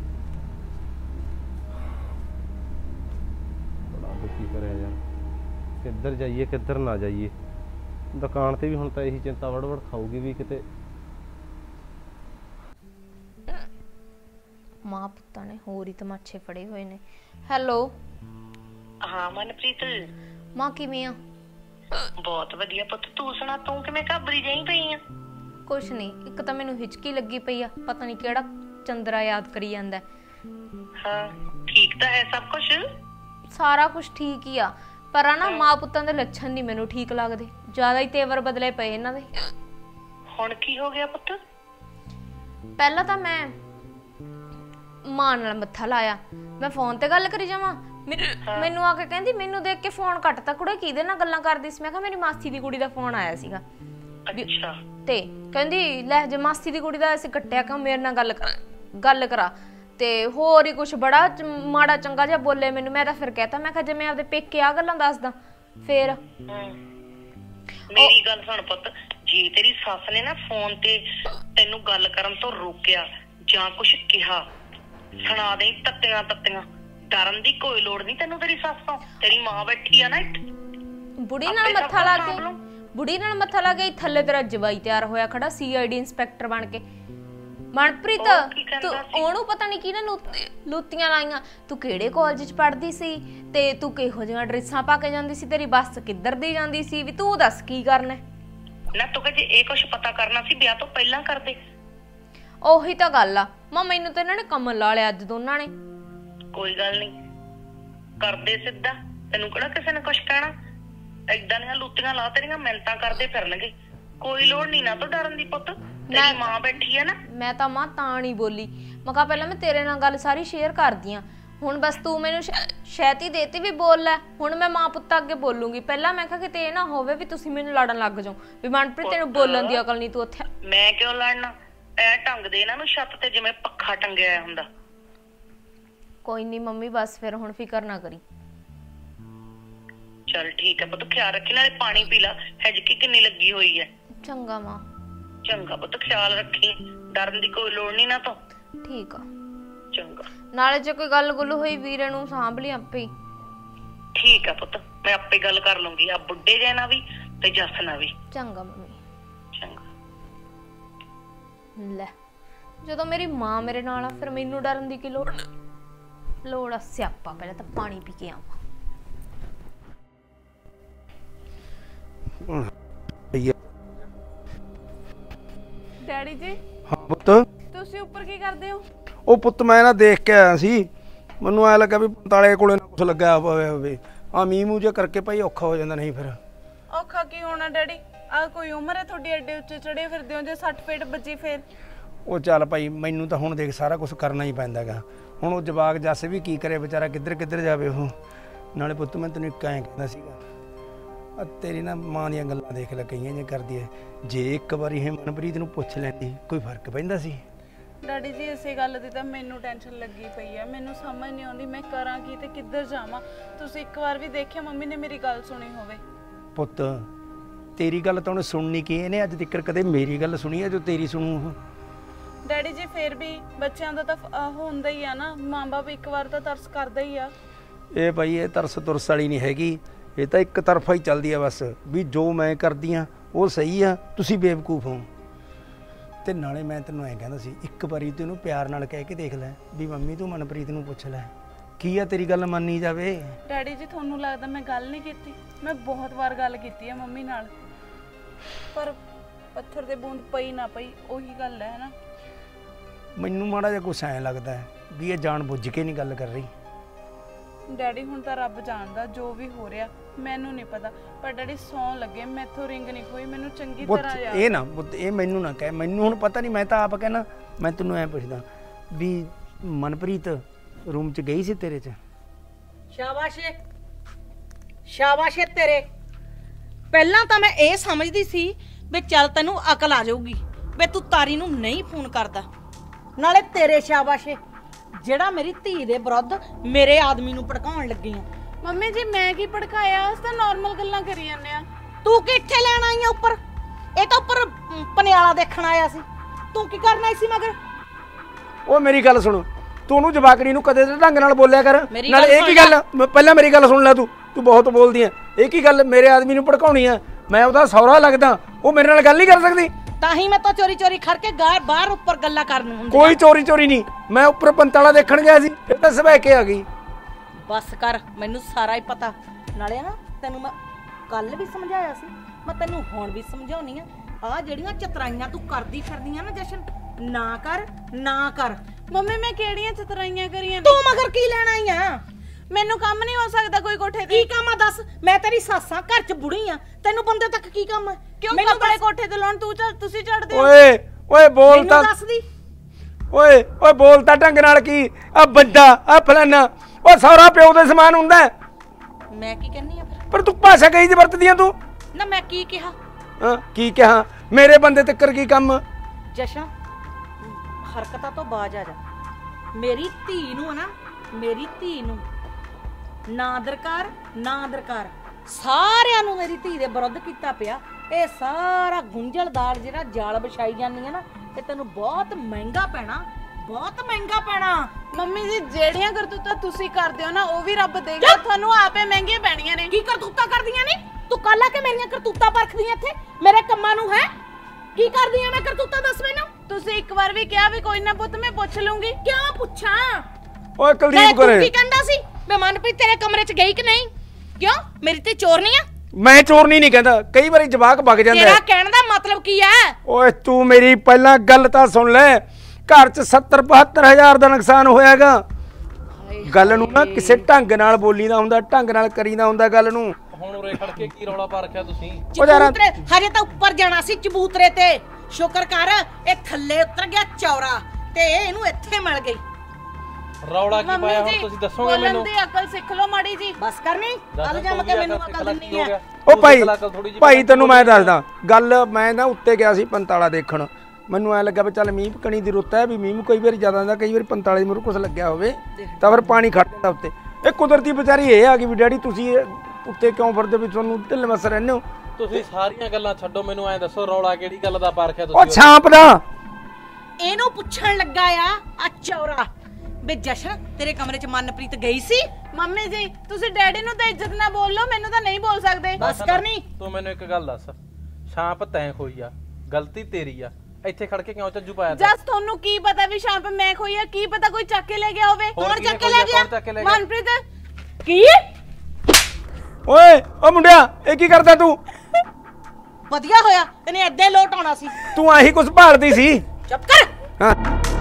ਬੜਾ ਦੁਖੀ ਕਰਿਆ ਯਾਰ, ਕਿੱਧਰ ਜਾਈਏ ਕਿੱਧਰ ਨਾ ਜਾਈਏ। ਦੁਕਾਨ ਤੇ ਵੀ ਹੁਣ ਤਾਂ ਇਹੀ ਚਿੰਤਾ ਵੜ ਖਾਊਗੀ ਵੀ ਕਿਤੇ ਮਾਂ ਪੁੱਤਾਂ ਨੇ ਹੋਰ ਹੀ ਤਮਾਸ਼ੇ ਫੜੇ ਹੋਏ ਨੇ। ਹੈਲੋ ਹਾਂ ਮਨਪ੍ਰੀਤ, ਮਾਂ ਕਿਵੇਂ ਆ? ਬਹੁਤ ਵਧੀਆ ਪੁੱਤ, ਤੂੰ ਸੁਣਾ, ਤੂੰ ਕਿਵੇਂ ਘਬਰੀ ਜਾਈ ਪਈ ਆ? ਕੁਛ ਨਹੀਂ, ਇੱਕ ਤਾਂ ਮੈਨੂੰ ਹਿਚਕੀ ਲੱਗੀ ਪਈ ਆ, ਪਤਾ ਨਹੀਂ ਕਿਹੜਾ ਚੰਦਰਾ ਯਾਦ ਕਰੀ ਜਾਂਦਾ। ਹਾਂ ਠੀਕ ਤਾਂ ਹੈ ਸਭ ਕੁਝ? ਸਾਰਾ ਕੁਝ ਠੀਕ ਹੀ ਆ, ਪਰ ਆ ਨਾ ਮਾਂ ਪੁੱਤਾਂ ਦੇ ਲੱਛਣ ਨਹੀਂ ਮੈਨੂੰ ਠੀਕ ਲੱਗਦੇ। ਜ਼ਿਆਦਾ ਹੀ ਤੇਵਰ ਬਦਲੇ ਪਏ ਇਹਨਾਂ ਦੇ। ਹੁਣ ਕੀ ਹੋ ਗਿਆ ਪੁੱਤ? ਪਹਿਲਾਂ ਤਾਂ ਮੈਂ ਮਾਂ ਨਾਲ ਮੱਥਾ ਲਾਇਆ, ਮੈਂ ਫੋਨ ਤੇ ਗੱਲ ਕਰੀ ਜਾਵਾਂ, ਮੈਨੂੰ ਆ ਕੇ ਕਹਿੰਦੀ, ਮੈਨੂੰ ਦੇਖ ਕੇ ਫੋਨ ਕੱਟਤਾ, ਕੁੜੇ ਕਿਹਦੇ ਨਾਲ ਗੱਲਾਂ ਕਰਦੀ ਸੀ? ਮੈਂ ਕਿਹਾ ਮੇਰੀ ਮਾਸੀ ਦੀ ਕੁੜੀ ਦਾ ਫੋਨ ਆਇਆ ਸੀਗਾ। ਅੱਛਾ। ਤੇ ਕਹਿੰਦੀ ਲੈ ਜੇ ਮਾਸੀ ਦੀ ਕੁੜੀ ਦਾ ਅਸੀਂ ਕੱਟਿਆ ਕਿਉਂ, ਮੇਰੇ ਨਾਲ ਗੱਲ ਕਰਾ। ਤੇ ਹੋਰ ਹੀ ਕੁਛ ਬੜਾ ਮਾੜਾ ਚੰਗਾ ਜਿਹਾ ਬੋਲੇ ਮੈਨੂੰ। ਮੈਂ ਤਾਂ ਫਿਰ ਕਹਿਤਾ, ਮੈਂ ਕਿਹਾ ਜੇ ਮੈਂ ਆਪਦੇ ਪੇਕੇ ਆ ਗੱਲਾਂ ਦੱਸਦਾ ਫੇਰ। ਮੇਰੀ ਗੱਲ ਸੁਣ ਪੁੱਤ, ਜੇ ਤੇਰੀ ਸੱਸ ਨੇ ਨਾ ਫੋਨ ਤੇ ਤੈਨੂੰ ਗੱਲ ਕਰਨ ਤੋਂ ਰੋਕਿਆ ਜਾਂ ਕੁਛ ਕਿਹਾ, ਸੁਣਾ ਦੇ ਤੱਤੀਆਂ। ਡਰਨ ਦੀ ਕੋਈ ਲੋੜ ਨਹੀਂ ਤੈਨੂੰ ਤੇਰੀ ਸੱਸ ਤੋਂ। ਤੇਰੀ ਮਾਂ ਬੈਠੀ ਆ ਨਾ ਇੱਥੇ, ਬੁੜੀ ਨਾਲ ਮੱਥਾ ਲਾ ਕੇ ਥੱਲੇ ਤੇਰਾ ਜਵਾਈ ਤਿਆਰ ਹੋਇਆ ਖੜਾ CID ਇੰਸਪੈਕਟਰ ਬਣ ਕੇ। ਮਨਪ੍ਰੀਤ ਤੂੰ ਉਹਨੂੰ ਪਤਾ ਨਹੀਂ ਕਿਹਨੇ ਲੂਤੀਆਂ ਲਾਈਆਂ। ਤੂੰ ਕਿਹੜੇ ਕਾਲਜ 'ਚ ਪੜ੍ਹਦੀ ਸੀ ਤੇ ਤੂੰ ਕਿਹੋ ਜਿਹੀਆਂ ਡਰੈਸਾਂ ਪਾ ਕੇ ਜਾਂਦੀ ਸੀ, ਤੇਰੀ ਬੱਸ ਕਿੱਧਰ ਦੀ ਜਾਂਦੀ ਸੀ, ਵੀ ਤੂੰ ਦੱਸ ਕੀ ਕਰਨਾ ਨਾ? ਤੂੰ ਕਹੇ ਜੇ ਇਹ ਕੁਛ ਪਤਾ ਕਰਨਾ ਸੀ ਵਿਆਹ ਤੋਂ ਪਹਿਲਾਂ ਕਰਦੇ। ਉਹੀ ਤਾਂ ਗੱਲ ਆ ਮਾਂ, ਮੈਨੂੰ ਤਾਂ ਇਹਨਾਂ ਨੇ ਕਮਲ ਲਾ ਲਿਆ ਅੱਜ ਦੋਨਾਂ ਨੇ। ਕੋਈ ਗੱਲ ਨਹੀਂ, ਕਰਦੇ ਸਿੱਧਾ, ਤੈਨੂੰ ਕਿਹੜਾ ਕਿਸੇ ਨੇ ਕੁਛ ਕਹਿਣਾ। ਏਦਾਂ ਦੀਆਂ ਲੂਤੀਆਂ ਲਾ ਤੇਰੀਆਂ ਮਿੰਨਤਾਂ ਕਰਦੇ ਫਿਰਨਗੇ। ਕੋਈ ਲੋੜ ਨਹੀਂ ਨਾ ਤੂੰ ਡਰਨ ਦੀ ਪੁੱਤ, ਤੇਰੀ ਮਾਂ ਬੈਠੀ ਆ ਨਾ। ਮੈਂ ਤਾਂ ਮਾਂ ਤਾਂ ਨਹੀਂ ਬੋਲੀ, ਮੈਂ ਕਿਹਾ ਪਹਿਲਾਂ ਮੈਂ ਤੇਰੇ ਨਾਲ ਗੱਲ ਸਾਰੀ ਸ਼ੇਅਰ ਕਰਦੀ ਆ, ਹੁਣ ਬਸ ਤੂੰ ਮੈਨੂੰ ਸ਼ੈਤੀ ਦੇਤੀ ਵੀ ਬੋਲ ਲੈ। ਹੁਣ ਮੈਂ ਮਾਂ ਪੁੱਤ ਅੱਗੇ ਬੋਲੂੰਗੀ। ਪਹਿਲਾਂ ਮੈਂ ਕਿਹਾ ਕਿਤੇ ਇਹ ਨਾ ਹੋਵੇ ਵੀ ਤੁਸੀਂ ਮੈਨੂੰ ਲੜਨ ਲੱਗ ਜਾਓ ਵੀ ਮਨਪ੍ਰੀਤ ਤੈਨੂੰ ਬੋਲਣ ਦੀ ਅਕਲ ਨਹੀਂ, ਤੂੰ ਉੱਥੇ। ਮੈਂ ਕਿਉਂ ਲੜਨਾ? ਐ ਢੰਗ ਦੇ ਇਹਨਾਂ ਨੂੰ ਛੱਤ ਤੇ ਜਿਵੇਂ ਪੱਖਾ ਟੰਗਿਆ ਹੁੰਦਾ। ਕੋਈ ਨਹੀਂ ਮੰਮੀ, ਬਸ ਫਿਰ ਹੁਣ ਫਿਕਰ ਨਾ ਕਰੀ। ਚੱਲ ਠੀਕ ਹੈ ਪੁੱਤ, ਖਿਆਲ ਰੱਖੀ, ਨਾਲੇ ਪਾਣੀ ਪੀ ਲਾ, ਹਿਜਕੀ ਕਿੰਨੀ ਲੱਗੀ ਹੋਈ ਹੈ। ਚੰਗਾ ਮਾਂ। ਚੰਗਾ ਪੁੱਤ, ਖਿਆਲ ਰੱਖੀ, ਡਰਨ ਦੀ ਕੋਈ ਲੋੜ ਨਹੀਂ ਨਾ ਤੂੰ। ਠੀਕ ਆ। ਚੰਗਾ। ਨਾਲੇ ਜੇ ਕੋਈ ਗੱਲ ਗੁੱਲ ਹੋਈ ਵੀਰੇ ਨੂੰ ਸਾਂਭ ਲਈ ਆਪੇ। ਠੀਕ ਆ ਪੁੱਤ, ਮੈਂ ਆਪੇ ਗੱਲ ਕਰ ਲੂੰਗੀ, ਆ ਬੁੱਢੇ ਜੇ ਨਾਲ ਵੀ ਤੇ ਜੱਸ ਨਾਲ ਵੀ। ਚੰਗਾ ਮੰਮੀ। ਚੰਗਾ। ਲੈ ਜਦੋਂ ਮੇਰੀ ਮਾਂ ਮੇਰੇ ਨਾਲ ਆ ਫਿਰ ਮੈਨੂੰ ਡਰਨ ਦੀ ਕੀ ਲੋੜ ਆ? ਸਿਆਪਾ, ਪਹਿਲਾਂ ਤਾਂ ਪਾਣੀ ਪੀ ਕੇ ਆਵਾਂ। ਡੈਡੀ ਜੀ ਹਾਂ ਪੁੱਤ। ਤੁਸੀਂ ਉੱਪਰ ਕੀ ਕਰਦੇ ਹੋ? ਉਹ ਪੁੱਤ ਮੈਂ ਨਾ ਦੇਖ ਕੇ ਆਇਆ ਸੀ, ਮੈਨੂੰ ਐ ਲੱਗਾ ਵੀ ਤਾਲੇ ਕੋਲੇ ਨਾ ਕੁਛ ਲੱਗਿਆ ਹੋਵੇ। ਆ ਮੀਂਹ ਮੂੰਹ ਜਿਹਾ ਕਰਕੇ ਭਾਈ ਔਖਾ ਹੋ ਜਾਂਦਾ। ਨਹੀਂ ਫਿਰ ਔਖਾ ਕੀ ਹੋਣਾ ਡੈਡੀ, ਆ ਕੋਈ ਉਮਰ ਹੈ ਤੁਹਾਡੀ ਐਡੇ ਉੱਚੇ ਚੜੇ ਫਿਰਦੇ ਹੋ? ਜੇ 60 ਫੀਟ ਵੱਜੀ ਫੇਰ? ਉਹ ਚੱਲ ਭਾਈ ਮੈਨੂੰ ਤਾਂ ਹੁਣ ਦੇਖ ਸਾਰਾ ਕੁਝ ਕਰਨਾ ਹੀ ਪੈਂਦਾ ਗਾ। ਹੁਣ ਉਹ ਜਵਾਕ ਜੱਸ ਵੀ ਕੀ ਕਰੇ ਵਿਚਾਰਾ, ਕਿੱਧਰ ਜਾਵੇ ਉਹ। ਨਾਲੇ ਪੁੱਤ ਮੈਂ ਤੈਨੂੰ ਇੱਕ ਐਂ ਕਹਿੰਦਾ ਸੀਗਾ, ਆ ਤੇਰੀ ਨਾ ਮਾਂ ਦੀਆਂ ਗੱਲਾਂ ਦੇਖ ਲੈ ਕਈਆਂ ਜੇ ਕਰਦੀ ਐ, ਜੇ ਇੱਕ ਵਾਰੀ ਇਹ ਮਨਪ੍ਰੀਤ ਨੂੰ ਪੁੱਛ ਲੈਂਦੀ ਕੋਈ ਫਰਕ ਪੈਂਦਾ ਸੀ? ਡੈਡੀ ਜੀ ਇਸੇ ਗੱਲ ਦੀ ਤਾਂ ਮੈਨੂੰ ਟੈਨਸ਼ਨ ਲੱਗੀ ਪਈ ਹੈ। ਮੈਨੂੰ ਸਮਝ ਨਹੀਂ ਆਉਂਦੀ ਮੈਂ ਕਰਾਂ ਕੀ ਤੇ ਕਿੱਧਰ ਜਾਵਾਂ। ਤੁਸੀਂ ਇੱਕ ਵਾਰ ਵੀ ਦੇਖਿਆ ਮੰਮੀ ਨੇ ਮੇਰੀ ਗੱਲ ਸੁਣੀ ਹੋਵੇ? ਪੁੱਤ ਤੇਰੀ ਗੱਲ ਤਾਂ ਉਹਨੇ ਸੁਣਨੀ ਕੀ, ਇਹਨੇ ਅੱਜ ਤੱਕ ਕਦੇ ਮੇਰੀ ਗੱਲ ਸੁਣੀ ਹੈ ਜੋ ਤੇਰੀ ਸੁਣੂ ਉਹ? ਡੈਡੀ ਜੀ ਫੇਰ ਵੀ ਬੱਚਿਆਂ ਦਾ ਤਾਂ ਹੁੰਦਾ ਹੀ ਆ ਨਾ, ਮਾਂ-ਬਾਪ ਇੱਕ ਵਾਰ ਤਾਂ ਤਰਸ ਕਰਦਾ ਹੀ ਆ। ਇਹ ਭਾਈ ਇਹ ਤਰਸ ਤੁਰਸ ਵਾਲੀ ਨਹੀਂ ਹੈਗੀ, ਇਹ ਤਾਂ ਇੱਕ ਤਰਫਾ ਹੀ ਚੱਲਦੀ ਆ ਬਸ, ਵੀ ਜੋ ਮੈਂ ਕਰਦੀ ਆ ਉਹ ਸਹੀ ਆ, ਤੁਸੀਂ ਬੇਵਕੂਫ ਹੋ। ਤੇ ਨਾਲੇ ਮੈਂ ਤੈਨੂੰ ਐਂ ਕਹਿੰਦਾ ਸੀ, ਇੱਕ ਵਾਰੀ ਤੂੰ ਇਹਨੂੰ ਪਿਆਰ ਨਾਲ ਕਹਿ ਕੇ ਦੇਖ ਲੈ ਵੀ ਮੰਮੀ ਤੂੰ ਮਨਪ੍ਰੀਤ ਨੂੰ ਪੁੱਛ ਲੈ, ਕੀ ਆ ਤੇਰੀ ਗੱਲ ਮੰਨੀ ਜਾਵੇ। ਡੈਡੀ ਜੀ ਤੁਹਾਨੂੰ ਲੱਗਦਾ ਮੈਂ ਗੱਲ ਨਹੀਂ ਕੀਤੀ? ਮੈਂ ਬਹੁਤ ਵਾਰ ਗੱਲ ਕੀਤੀ ਹੈ ਮੰਮੀ ਨਾਲ, ਪਰ ਪੱਥਰ ਦੇ ਬੂੰਦ ਪਈ ਨਾ ਪਈ ਉਹੀ ਗੱਲ ਹੈ ਨਾ। ਮੈਨੂੰ ਮਾੜਾ ਜਿਹਾ ਕੁਛ ਐਂ ਲੱਗਦਾ ਹੈ ਵੀ ਇਹ ਜਾਣ ਬੁੱਝ ਕੇ ਨਹੀਂ ਗੱਲ ਕਰ ਰਹੀ। ਡੈਡੀ ਹੁਣ ਤਾਂ ਰੱਬ ਜਾਣਦਾ ਜੋ ਵੀ ਹੋ ਰਿਹਾ, ਮੈਨੂੰ ਨਹੀਂ ਪਤਾ, ਪਰ ਡੈਡੀ ਸੌਂ ਲੱਗੇ ਮੈਥੋਂ ਰਿੰਗ ਨਹੀਂ ਹੋਈ, ਮੈਨੂੰ ਚੰਗੀ ਤਰ੍ਹਾਂ ਯਾਦ। ਇਹ ਨਾ ਇਹ ਮੈਨੂੰ ਨਾ ਕਹਿ, ਮੈਨੂੰ ਹੁਣ ਪਤਾ ਨਹੀਂ, ਮੈਂ ਤਾਂ ਆਪ ਕਹਿਣਾ। ਮੈਂ ਤੈਨੂੰ ਐਂ ਪੁੱਛਦਾ ਵੀ ਮਨਪ੍ਰੀਤ ਰੂਮ 'ਚ ਗਈ ਸੀ ਤੇਰੇ 'ਚ? ਸ਼ਾਬਾਸ਼ ਏ ਤੇਰੇ। ਪਹਿਲਾਂ ਤਾਂ ਮੈਂ ਇਹ ਸਮਝਦੀ ਸੀ ਵੀ ਚੱਲ ਤੈਨੂੰ ਅਕਲ ਆ ਜਾਊਗੀ ਵੀ ਤੂੰ ਤਾਰੀ ਨੂੰ ਨਹੀਂ ਫੋਨ ਕਰਦਾ। ਨਾਲੇ ਤੇਰੇ ਸ਼ਾਬਾਸ਼ ਏ ਜਿਹੜਾ ਮੇਰੀ ਧੀ ਦੇ ਵਿਰੁੱਧ ਮੇਰੇ ਆਦਮੀ ਨੂੰ ਭੜਕਾਉਣ ਲੱਗੀ ਆ। ਮੰਮੀ ਜੀ ਮੈਂ ਕੀ ਭੜਕਾਇਆ? ਅਸੀਂ ਤਾਂ ਨਾਰਮਲ ਗੱਲਾਂ ਕਰੀ ਜਾਂਦੇ ਆ। ਤੂੰ ਕਿ ਇੱਥੇ ਲੈਣ ਆਈ ਆ ਉੱਪਰ? ਇਹ ਤਾਂ ਉੱਪਰ ਪਨਿਆਲਾ ਦੇਖਣ ਆਇਆ ਸੀ, ਤੂੰ ਕੀ ਕਰਨ ਆਈ ਸੀ ਮਗਰ? ਉਹ ਮੇਰੀ ਗੱਲ ਸੁਣ, ਤੂੰ ਉਹਨੂੰ ਜਵਾਕੜੀ ਨੂੰ ਕਦੇ ਢੰਗ ਨਾਲ ਬੋਲਿਆ ਕਰ। ਨਾਲੇ ਇਹ ਕੀ ਗੱਲ, ਪਹਿਲਾਂ ਮੇਰੀ ਗੱਲ ਸੁਣ ਲੈ, ਤੂੰ ਬਹੁਤ ਬੋਲਦੀ ਐ। ਇਹ ਕੀ ਗੱਲ ਮੇਰੇ ਆਦਮੀ ਨੂੰ ਭੜਕਾਉਣੀ ਆ? ਮੈਂ ਉਹਦਾ ਸਹੁਰਾ ਲੱਗਦਾ, ਉਹ ਮੇਰੇ ਨਾਲ ਗੱਲ ਨਹੀਂ ਕਰ ਸਕਦੀ? ਤਾਂ ਹੀ ਮੈਂ ਤਾਂ ਚੋਰੀ ਖੜ ਕੇ ਬਾਹਰ ਉੱਪਰ ਗੱਲਾਂ ਕਰਨ ਹੁੰਦੀ। ਕੋਈ ਚੋਰੀ ਨਹੀਂ, ਮੈਂ ਉੱਪਰ ਪੰਤਾਲਾ ਦੇਖਣ ਗਿਆ ਸੀ, ਫਿਰ ਤਾਂ ਸਵੈ ਕੇ ਆ ਗਈ। ਬਸ ਕਰ, ਮੈਨੂੰ ਸਾਰਾ ਹੀ ਪਤਾ। ਨਾਲੇ ਨਾ ਤੈਨੂੰ ਮੈਂ ਕੱਲ ਵੀ ਸਮਝਾਇਆ ਸੀ, ਮੈਂ ਤੈਨੂੰ ਹੁਣ ਵੀ ਸਮਝਾਉਣੀ ਆ, ਆਹ ਜਿਹੜੀਆਂ ਚਤਰਾਈਆਂ ਤੂੰ ਕਰਦੀ ਫਿਰਦੀਆਂ ਨਾ ਜਸ਼ਨ, ਨਾ ਕਰ। ਮੰਮੀ ਮੈਂ ਕਿਹੜੀਆਂ ਚਤਰਾਈਆਂ ਕਰੀਆਂ? ਤੂੰ ਮਗਰ ਕੀ ਲੈਣ ਆਈ ਆ? ਮੈਨੂੰ ਕੰਮ ਨਹੀਂ ਹੋ ਸਕਦਾ ਕੋਈ ਕੋਠੇ ਤੇ? ਕੀ ਕੰਮ ਆ ਦੱਸ? ਮੈਂ ਤੇਰੀ ਸੱਸਾਂ, ਘਰ 'ਚ ਬੁੜੀ ਆ, ਤੈਨੂੰ ਬੰਦੇ ਤੱਕ ਕੀ ਕੰਮ ਆ? ਕਿਉਂ ਕੱਪੜੇ ਕੋਠੇ ਤੇ ਲਾਉਣ ਤੁਸੀਂ ਚੜਦੇ ਹੋ? ਓਏ ਬੋਲ ਤਾਂ, ਦੱਸਦੀ ਓਏ ਬੋਲ ਤਾਂ ਢੰਗ ਨਾਲ। ਕੀ ਆ ਬੰਦਾ ਆ ਫਲਾਨਾ, ਉਹ ਸਹੁਰਾ ਪਿਓ ਦੇ ਸਮਾਨ ਹੁੰਦਾ। ਮੈਂ ਕੀ ਕਹਿੰਨੀ ਆ ਫਿਰ? ਪਰ ਤੂੰ ਭਾਸ਼ਾ ਕਹੀ ਦੀ ਵਰਤਦੀ ਆ ਤੂੰ। ਨਾ ਮੈਂ ਕੀ ਕਿਹਾ? ਹਾਂ ਕੀ ਕਿਹਾ? ਮੇਰੇ ਬੰਦੇ ਤੱਕਰ ਕੀ ਕੰਮ? ਜਸ਼ਨ ਹਰਕਤਾਂ ਤੋਂ ਬਾਜ ਆ ਜਾ। ਮੇਰੀ ਧੀ ਨੂੰ ਨਾ, ਮੇਰੀ ਧੀ ਨੂੰ ਨਾ ਦਰਕਾਰ ਸਾਰਿਆਂ ਨੂੰ ਮੇਰੀ ਧੀ ਦੇ ਵਿਰੁੱਧ ਕੀਤਾ ਪਿਆ। ਇਹ ਸਾਰਾ ਗੁੰਝਲਦਾਰ ਜਿਹੜਾ ਜਾਲ ਵਿਛਾਈ ਜਾਂਦੀ ਹੈ ਨਾ, ਇਹ ਤੈਨੂੰ ਬਹੁਤ ਮਹਿੰਗਾ ਪੈਣਾ। ਮੰਮੀ ਜੀ ਜਿਹੜੀਆਂ ਕਰਤੂਤਾਂ ਤੁਸੀਂ ਕਰਦੇ ਹੋ ਨਾ ਉਹ ਵੀ ਰੱਬ ਦੇਗਾ ਤੁਹਾਨੂੰ, ਆਪੇ ਮਹਿੰਗੀਆਂ ਪੈਣੀਆਂ ਨੇ। ਕੀ ਕਰਤੂਤਾਂ ਕਰਦੀਆਂ ਨੇ ਤੂੰ? ਕੱਲ ਆ ਕੇ ਮੇਰੀਆਂ ਕਰਤੂਤਾਂ ਪਰਖਦੀਆਂ ਇੱਥੇ ਮੇਰੇ ਕੰਮਾਂ ਨੂੰ? ਹੈ ਕੀ ਕਰਦੀਆਂ ਮੈਂ ਕਰਤੂਤਾਂ? ਦੱਸ ਮੈਨੂੰ। ਤੁਸੀਂ ਇੱਕ ਵਾਰ ਵੀ ਕਿਹਾ ਵੀ ਕੋਈ ਨਾ ਪੁੱਤ ਮੈਂ ਪੁੱਛ ਲੂੰਗੀ। ਕਿਉਂ ਪੁੱਛਾਂ? ਓਏ ਕੁਲਦੀਪ ਕਰੇ, ਕੀ ਕਹਿੰਦਾ ਸੀ? ਮੈਂ ਮਨਪ੍ਰੀਤ ਤੇਰੇ ਕਮਰੇ 'ਚ ਗਈ ਕਿ ਨਹੀਂ? ਕਿਉਂ ਮੇਰੀ ਤੇ ਚੋਰ ਨਹੀਂ ਆ? ਮੈਂ ਚੋਰਨੀ ਨਹੀਂ ਕਹਿੰਦਾ, ਕਈ ਵਾਰੀ ਜਵਾਕ ਵਗ ਜਾਂਦਾ। ਤੇਰਾ ਕਹਿਣ ਦਾ ਮਤਲਬ ਕੀ ਹੈ? ਓਏ ਤੂੰ ਮੇਰੀ ਪਹਿਲਾਂ ਗੱਲ ਤਾਂ ਸੁਣ ਲੈ। ਘਰ 'ਚ 70-72 ਹਜ਼ਾਰ ਦਾ ਨੁਕਸਾਨ ਹੋਇਆਗਾ। ਗੱਲ ਨੂੰ ਨਾ ਕਿਸੇ ਢੰਗ ਨਾਲ ਬੋਲੀਦਾ ਹੁੰਦਾ, ਢੰਗ ਨਾਲ ਕਰੀਦਾ ਹੁੰਦਾ ਗੱਲ ਨੂੰ। ਹੁਣ ਉਰੇ ਖੜ ਕੇ ਕੀ ਰੌਲਾ ਪਾ ਰੱਖਿਆ ਤੁਸੀਂ? ਚਬੂਤਰੇ ਹਜੇ ਤਾਂ ਉੱਪਰ ਜਾਣਾ ਸੀ, ਚਬੂਤਰੇ ਤੇ। ਸ਼ੁਕਰ ਕਰ ਇਹ ਥੱਲੇ ਉਤਰ ਗਿਆ ਚੌਰਾ, ਤੇ ਇਹਨੂੰ ਇੱਥੇ ਮਿਲ ਗਈ। ਰੌਲਾ ਕੀ ਪਾਇਆ ਹੁਣ ਤੁਸੀਂ ਦੱਸੋਗੇ ਮੈਨੂੰ? ਬੋਲਣ ਦੀ ਅਕਲ ਸਿੱਖ ਲਓ ਮਾੜੀ ਜੀ। ਬਸ ਕਰਨੀ ਕੱਲ ਜੰਮ ਕੇ ਮੈਨੂੰ ਅਕਲ ਦਿੰਨੀ ਆ। ਉਹ ਭਾਈ ਤੈਨੂੰ ਮੈਂ ਦੱਸਦਾ ਗੱਲ। ਮੈਂ ਨਾ ਉੱਤੇ ਗਿਆ ਸੀ ਪੰਤਾਲਾ ਦੇਖਣ, ਮੈਨੂੰ ਐ ਲੱਗਾ ਵੀ ਚੱਲ ਮੀਂਹ ਕਣੀ ਦੀ ਰੁੱਤ ਹੈ, ਵੀ ਮੀਂਹ ਕੋਈ ਵਾਰੀ ਜ਼ਿਆਦਾ ਹੁੰਦਾ, ਕਈ ਵਾਰੀ ਪੰਤਾਲੇ ਦੀ ਮੂਹਰੇ ਕੁਛ ਲੱਗਿਆ ਹੋਵੇ ਤਾਂ ਫਿਰ ਪਾਣੀ ਖੜ ਜਾਂਦਾ ਉੱਤੇ। ਇਹ ਕੁਦਰਤੀ ਵਿਚਾਰੀ ਇਹ ਆ ਗਈ ਵੀ ਡੈਡੀ ਤੁਸੀਂ ਉੱਤੇ ਕਿਉਂ ਫਿਰਦੇ, ਵੀ ਤੁਹਾਨੂੰ ਢਿੱਲ ਮਸ ਰਹਿੰਦੇ ਹੋ? ਤੁਸੀਂ ਸਾਰੀਆਂ ਗੱਲਾਂ ਛੱਡੋ, ਮੈਨੂੰ ਐਂ ਦੱਸੋ ਰੌਲਾ ਕਿਹੜੀ ਗੱਲ ਦਾ ਪਾ ਰੱਖਿਆ ਉਹ ਤੁਸੀਂ? ਛਾਂਪ ਦਾ। ਇਹਨੂੰ ਪੁੱਛਣ ਲੱਗਾ ਆ ਚੌਰਾ ਵੀ ਜਸ਼ਨ ਤੇਰੇ ਕਮਰੇ 'ਚ ਮਨਪ੍ਰੀਤ ਗਈ ਸੀ? ਮੰਮੀ ਜੀ ਤੁਸੀਂ ਡੈਡੀ ਨੂੰ ਤਾਂ ਇੱਜ਼ਤ ਨਾਲ ਬੋਲ ਲਓ, ਮੈਨੂੰ ਤਾਂ ਨਹੀਂ ਬੋਲ ਸਕਦੇ। ਬਸ ਕਰਨੀ। ਤੂੰ ਮੈਨੂੰ ਇੱਕ ਗੱਲ ਦੱਸ, ਛਾਂਪ ਤੈਂ ਖੋਈ ਆ, ਗਲਤੀ ਤੇਰੀ ਆ, ਇੱਥੇ ਖੜ ਕੇ ਕਿਉਂ ਝੱਜੂ ਪਾਇਆ? ਜਸ ਤੁਹਾਨੂੰ ਕੀ ਪਤਾ ਵੀ ਸ਼ਾਮ ਮੈਂ ਖੋਈ ਆ? ਕੀ ਪਤਾ ਕੋਈ ਚੱਕ ਕੇ ਲੈ ਗਿਆ ਹੋਵੇ। ਕੌਣ ਚੱਕ ਕੇ ਲੈ ਗਿਆ? ਮਨਪ੍ਰੀਤ। ਕੀ? ਓਏ ਓ ਮੁੰਡਿਆ, ਇਹ ਕੀ ਕਰਦਾ ਤੂੰ? ਵਧੀਆ ਹੋਇਆ ਤੈਨੇ ਐਡੇ ਲੋਟ ਆਉਣਾ ਸੀ। ਤੂੰ ਆਹੀ ਕੁਛ ਭਾਲਦੀ ਸੀ। ਚੁੱਪ ਕਰ। ਹਾਂ